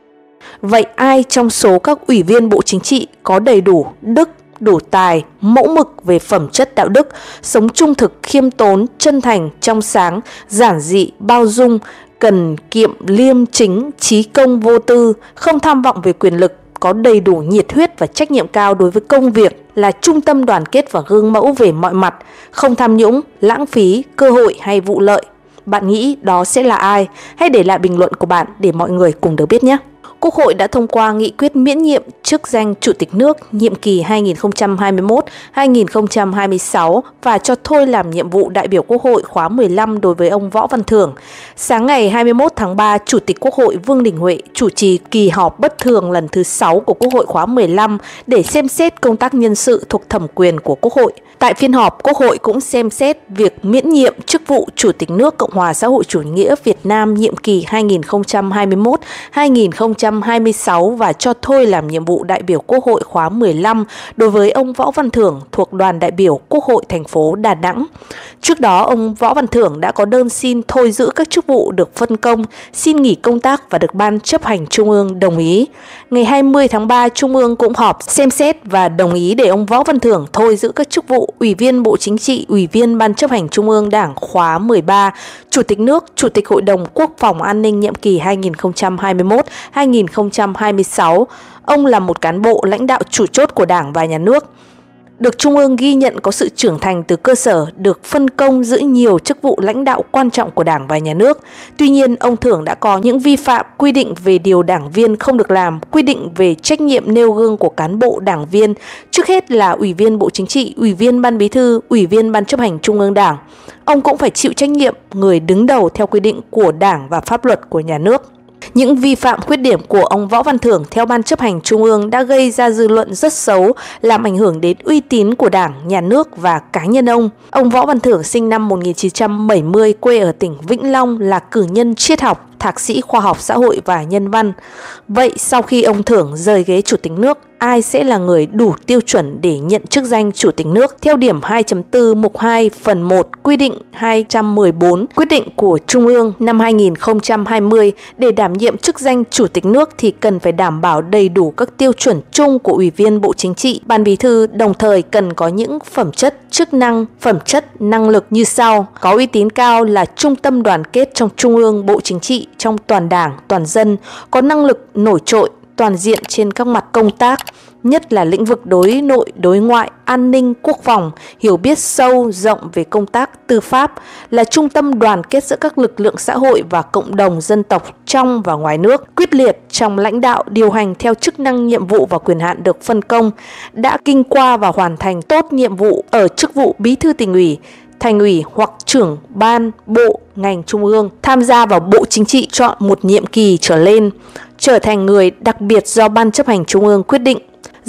Vậy ai trong số các ủy viên Bộ Chính trị có đầy đủ đức, đủ tài, mẫu mực về phẩm chất đạo đức, sống trung thực, khiêm tốn, chân thành, trong sáng, giản dị, bao dung, cần kiệm, liêm chính, trí công vô tư, không tham vọng về quyền lực, có đầy đủ nhiệt huyết và trách nhiệm cao đối với công việc, là trung tâm đoàn kết và gương mẫu về mọi mặt, không tham nhũng, lãng phí, cơ hội hay vụ lợi. Bạn nghĩ đó sẽ là ai? Hãy để lại bình luận của bạn để mọi người cùng được biết nhé! Quốc hội đã thông qua nghị quyết miễn nhiệm chức danh Chủ tịch nước nhiệm kỳ hai nghìn không trăm hai mươi mốt đến hai nghìn không trăm hai mươi sáu và cho thôi làm nhiệm vụ đại biểu Quốc hội khóa mười lăm đối với ông Võ Văn Thưởng. Sáng ngày hai mươi mốt tháng ba, Chủ tịch Quốc hội Vương Đình Huệ chủ trì kỳ họp bất thường lần thứ sáu của Quốc hội khóa mười lăm để xem xét công tác nhân sự thuộc thẩm quyền của Quốc hội. Tại phiên họp, Quốc hội cũng xem xét việc miễn nhiệm chức vụ Chủ tịch nước Cộng hòa xã hội chủ nghĩa Việt Nam nhiệm kỳ hai nghìn không trăm hai mươi mốt đến hai nghìn không trăm hai mươi sáu và cho thôi làm nhiệm vụ đại biểu Quốc hội khóa mười lăm đối với ông Võ Văn Thưởng thuộc đoàn đại biểu Quốc hội thành phố Đà Nẵng. Trước đó, ông Võ Văn Thưởng đã có đơn xin thôi giữ các chức vụ được phân công, xin nghỉ công tác và được Ban chấp hành Trung ương đồng ý. Ngày hai mươi tháng ba, Trung ương cũng họp xem xét và đồng ý để ông Võ Văn Thưởng thôi giữ các chức vụ Ủy viên Bộ Chính trị, Ủy viên Ban chấp hành Trung ương Đảng khóa mười ba, Chủ tịch nước, Chủ tịch Hội đồng Quốc phòng An ninh nhiệm kỳ hai nghìn không trăm hai mươi mốt đến hai nghìn không trăm hai mươi sáu. Ông là một cán bộ lãnh đạo chủ chốt của Đảng và Nhà nước, được Trung ương ghi nhận có sự trưởng thành từ cơ sở, được phân công giữ nhiều chức vụ lãnh đạo quan trọng của Đảng và Nhà nước. Tuy nhiên, ông Thưởng đã có những vi phạm quy định về điều đảng viên không được làm, quy định về trách nhiệm nêu gương của cán bộ đảng viên, trước hết là Ủy viên Bộ Chính trị, Ủy viên Ban Bí thư, Ủy viên Ban chấp hành Trung ương Đảng. Ông cũng phải chịu trách nhiệm người đứng đầu theo quy định của Đảng và pháp luật của Nhà nước. Những vi phạm khuyết điểm của ông Võ Văn Thưởng theo Ban chấp hành Trung ương đã gây ra dư luận rất xấu, làm ảnh hưởng đến uy tín của Đảng, Nhà nước và cá nhân ông. Ông Võ Văn Thưởng sinh năm một nghìn chín trăm bảy mươi, quê ở tỉnh Vĩnh Long, là cử nhân triết học, thạc sĩ khoa học xã hội và nhân văn. Vậy sau khi ông Thưởng rời ghế Chủ tịch nước, ai sẽ là người đủ tiêu chuẩn để nhận chức danh Chủ tịch nước theo điểm hai chấm bốn mục hai phần một quy định hai trăm mười bốn quyết định của Trung ương năm hai nghìn không trăm hai mươi? Để đảm nhiệm chức danh Chủ tịch nước thì cần phải đảm bảo đầy đủ các tiêu chuẩn chung của Ủy viên Bộ Chính trị, Ban Bí thư, đồng thời cần có những phẩm chất, chức năng, phẩm chất, năng lực như sau: có uy tín cao, là trung tâm đoàn kết trong Trung ương, Bộ Chính trị, trong toàn Đảng, toàn dân, có năng lực nổi trội, toàn diện trên các mặt công tác, nhất là lĩnh vực đối nội, đối ngoại, an ninh, quốc phòng, hiểu biết sâu rộng về công tác tư pháp, là trung tâm đoàn kết giữa các lực lượng xã hội và cộng đồng dân tộc trong và ngoài nước, quyết liệt trong lãnh đạo, điều hành theo chức năng, nhiệm vụ và quyền hạn được phân công, đã kinh qua và hoàn thành tốt nhiệm vụ ở chức vụ Bí thư Tỉnh ủy, Thành ủy hoặc trưởng ban, bộ, ngành Trung ương, tham gia vào Bộ Chính trị chọn một nhiệm kỳ trở lên, trở thành người đặc biệt do Ban chấp hành Trung ương quyết định,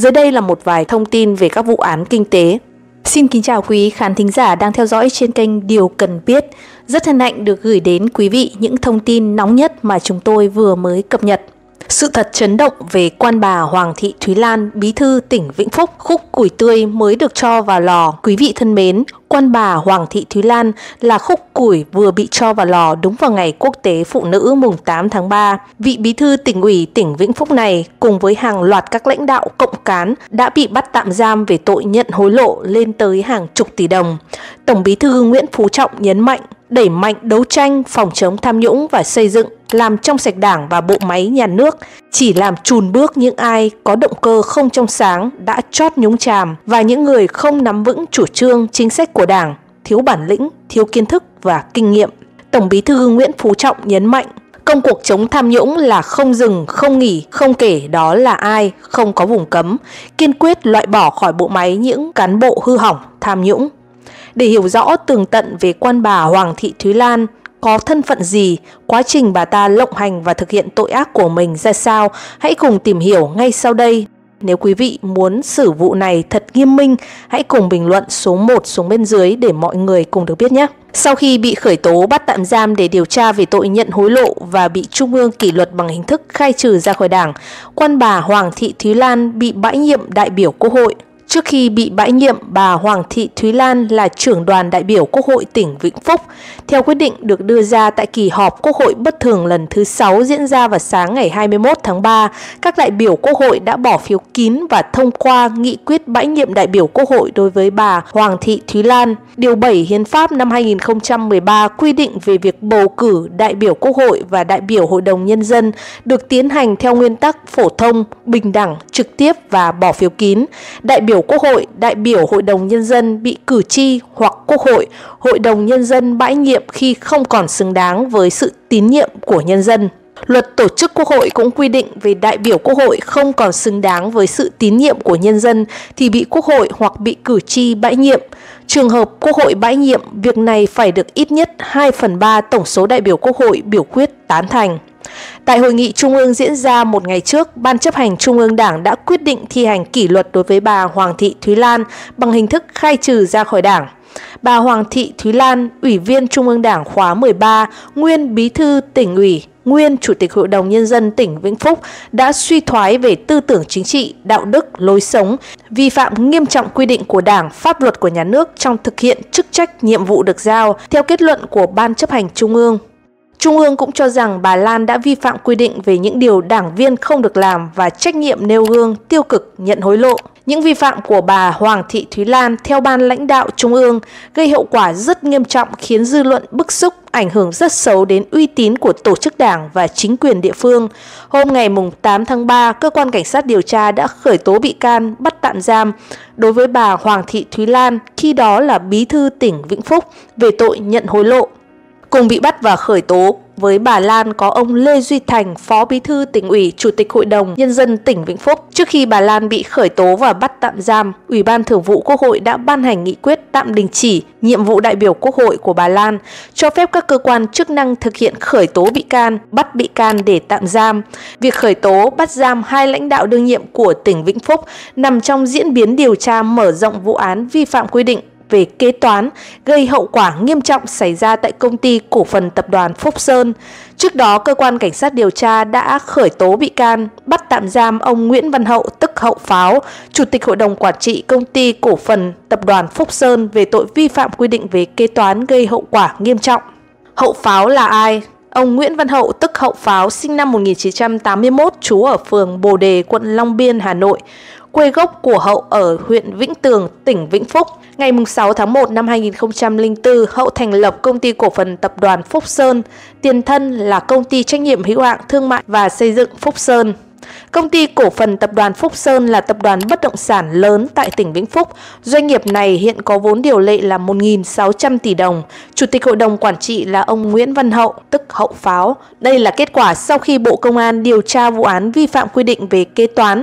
Dưới đây là một vài thông tin về các vụ án kinh tế. Xin kính chào quý khán thính giả đang theo dõi trên kênh Điều Cần Biết. Rất hân hạnh được gửi đến quý vị những thông tin nóng nhất mà chúng tôi vừa mới cập nhật. Sự thật chấn động về quan bà Hoàng Thị Thúy Lan, bí thư tỉnh Vĩnh Phúc, khúc củi tươi mới được cho vào lò. Quý vị thân mến, quan bà Hoàng Thị Thúy Lan là khúc củi vừa bị cho vào lò đúng vào ngày Quốc tế Phụ nữ mùng tám tháng ba. Vị bí thư tỉnh ủy tỉnh Vĩnh Phúc này cùng với hàng loạt các lãnh đạo cộng cán đã bị bắt tạm giam về tội nhận hối lộ lên tới hàng chục tỷ đồng. Tổng bí thư Nguyễn Phú Trọng nhấn mạnh đẩy mạnh đấu tranh phòng chống tham nhũng và xây dựng, làm trong sạch Đảng và bộ máy nhà nước, chỉ làm chùn bước những ai có động cơ không trong sáng đã chót nhúng chàm và những người không nắm vững chủ trương chính sách của Đảng, thiếu bản lĩnh, thiếu kiến thức và kinh nghiệm. Tổng bí thư Nguyễn Phú Trọng nhấn mạnh công cuộc chống tham nhũng là không dừng, không nghỉ, không kể đó là ai, không có vùng cấm, kiên quyết loại bỏ khỏi bộ máy những cán bộ hư hỏng, tham nhũng. Để hiểu rõ tường tận về quan bà Hoàng Thị Thúy Lan có thân phận gì, quá trình bà ta lộng hành và thực hiện tội ác của mình ra sao, hãy cùng tìm hiểu ngay sau đây. Nếu quý vị muốn xử vụ này thật nghiêm minh, hãy cùng bình luận số một xuống bên dưới để mọi người cùng được biết nhé. Sau khi bị khởi tố bắt tạm giam để điều tra về tội nhận hối lộ và bị Trung ương kỷ luật bằng hình thức khai trừ ra khỏi Đảng, quan bà Hoàng Thị Thúy Lan bị bãi nhiệm đại biểu Quốc hội. Trước khi bị bãi nhiệm, bà Hoàng Thị Thúy Lan là trưởng đoàn đại biểu Quốc hội tỉnh Vĩnh Phúc. Theo quyết định được đưa ra tại kỳ họp Quốc hội bất thường lần thứ sáu diễn ra vào sáng ngày hai mươi mốt tháng ba, các đại biểu Quốc hội đã bỏ phiếu kín và thông qua nghị quyết bãi nhiệm đại biểu Quốc hội đối với bà Hoàng Thị Thúy Lan. Điều bảy Hiến pháp năm hai nghìn không trăm mười ba quy định về việc bầu cử đại biểu Quốc hội và đại biểu Hội đồng Nhân dân được tiến hành theo nguyên tắc phổ thông, bình đẳng, trực tiếp và bỏ phiếu kín. Đại biểu Quốc hội, đại biểu Hội đồng Nhân dân bị cử tri hoặc Quốc hội, Hội đồng Nhân dân bãi nhiệm khi không còn xứng đáng với sự tín nhiệm của nhân dân. Luật tổ chức Quốc hội cũng quy định về đại biểu Quốc hội không còn xứng đáng với sự tín nhiệm của nhân dân thì bị Quốc hội hoặc bị cử tri bãi nhiệm. Trường hợp Quốc hội bãi nhiệm, việc này phải được ít nhất hai phần ba tổng số đại biểu Quốc hội biểu quyết tán thành. Tại hội nghị Trung ương diễn ra một ngày trước, Ban chấp hành Trung ương Đảng đã quyết định thi hành kỷ luật đối với bà Hoàng Thị Thúy Lan bằng hình thức khai trừ ra khỏi Đảng. Bà Hoàng Thị Thúy Lan, Ủy viên Trung ương Đảng khóa mười ba, nguyên Bí thư tỉnh ủy, nguyên Chủ tịch Hội đồng Nhân dân tỉnh Vĩnh Phúc đã suy thoái về tư tưởng chính trị, đạo đức, lối sống, vi phạm nghiêm trọng quy định của Đảng, pháp luật của nhà nước trong thực hiện chức trách nhiệm vụ được giao, theo kết luận của Ban chấp hành Trung ương. Trung ương cũng cho rằng bà Lan đã vi phạm quy định về những điều đảng viên không được làm và trách nhiệm nêu gương, tiêu cực, nhận hối lộ. Những vi phạm của bà Hoàng Thị Thúy Lan theo ban lãnh đạo Trung ương gây hậu quả rất nghiêm trọng, khiến dư luận bức xúc, ảnh hưởng rất xấu đến uy tín của tổ chức đảng và chính quyền địa phương. Hôm ngày tám tháng ba, Cơ quan Cảnh sát điều tra đã khởi tố bị can, bắt tạm giam đối với bà Hoàng Thị Thúy Lan, khi đó là Bí thư tỉnh Vĩnh Phúc, về tội nhận hối lộ. Cùng bị bắt và khởi tố với bà Lan có ông Lê Duy Thành, Phó Bí thư tỉnh ủy, Chủ tịch Hội đồng Nhân dân tỉnh Vĩnh Phúc. Trước khi bà Lan bị khởi tố và bắt tạm giam, Ủy ban Thường vụ Quốc hội đã ban hành nghị quyết tạm đình chỉ nhiệm vụ đại biểu Quốc hội của bà Lan, cho phép các cơ quan chức năng thực hiện khởi tố bị can, bắt bị can để tạm giam. Việc khởi tố, bắt giam hai lãnh đạo đương nhiệm của tỉnh Vĩnh Phúc nằm trong diễn biến điều tra mở rộng vụ án vi phạm quy định về kế toán gây hậu quả nghiêm trọng xảy ra tại Công ty Cổ phần Tập đoàn Phúc Sơn. Trước đó, Cơ quan Cảnh sát điều tra đã khởi tố bị can, bắt tạm giam ông Nguyễn Văn Hậu tức Hậu Pháo, Chủ tịch Hội đồng Quản trị Công ty Cổ phần Tập đoàn Phúc Sơn về tội vi phạm quy định về kế toán gây hậu quả nghiêm trọng. Hậu Pháo là ai? Ông Nguyễn Văn Hậu tức Hậu Pháo sinh năm một nghìn chín trăm tám mươi mốt, trú ở phường Bồ Đề, quận Long Biên, Hà Nội. Quê gốc của Hậu ở huyện Vĩnh Tường, tỉnh Vĩnh Phúc. Ngày sáu tháng một năm hai nghìn không trăm lẻ bốn, Hậu thành lập Công ty Cổ phần Tập đoàn Phúc Sơn, tiền thân là Công ty Trách nhiệm hữu hạn Thương mại và Xây dựng Phúc Sơn. Công ty Cổ phần Tập đoàn Phúc Sơn là tập đoàn bất động sản lớn tại tỉnh Vĩnh Phúc. Doanh nghiệp này hiện có vốn điều lệ là một nghìn sáu trăm tỷ đồng. Chủ tịch Hội đồng Quản trị là ông Nguyễn Văn Hậu, tức Hậu Pháo. Đây là kết quả sau khi Bộ Công an điều tra vụ án vi phạm quy định về kế toán,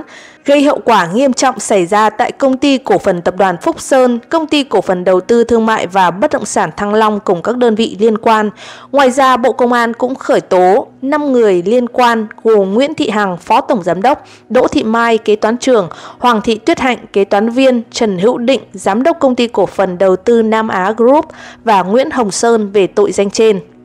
gây hậu quả nghiêm trọng xảy ra tại Công ty Cổ phần Tập đoàn Phúc Sơn, Công ty Cổ phần Đầu tư Thương mại và Bất động sản Thăng Long cùng các đơn vị liên quan. Ngoài ra, Bộ Công an cũng khởi tố năm người liên quan gồm Nguyễn Thị Hằng, Phó Tổng Giám đốc, Đỗ Thị Mai, Kế toán trưởng, Hoàng Thị Tuyết Hạnh, Kế toán viên, Trần Hữu Định, Giám đốc Công ty Cổ phần Đầu tư Nam Á Group và Nguyễn Hồng Sơn về tội danh trên.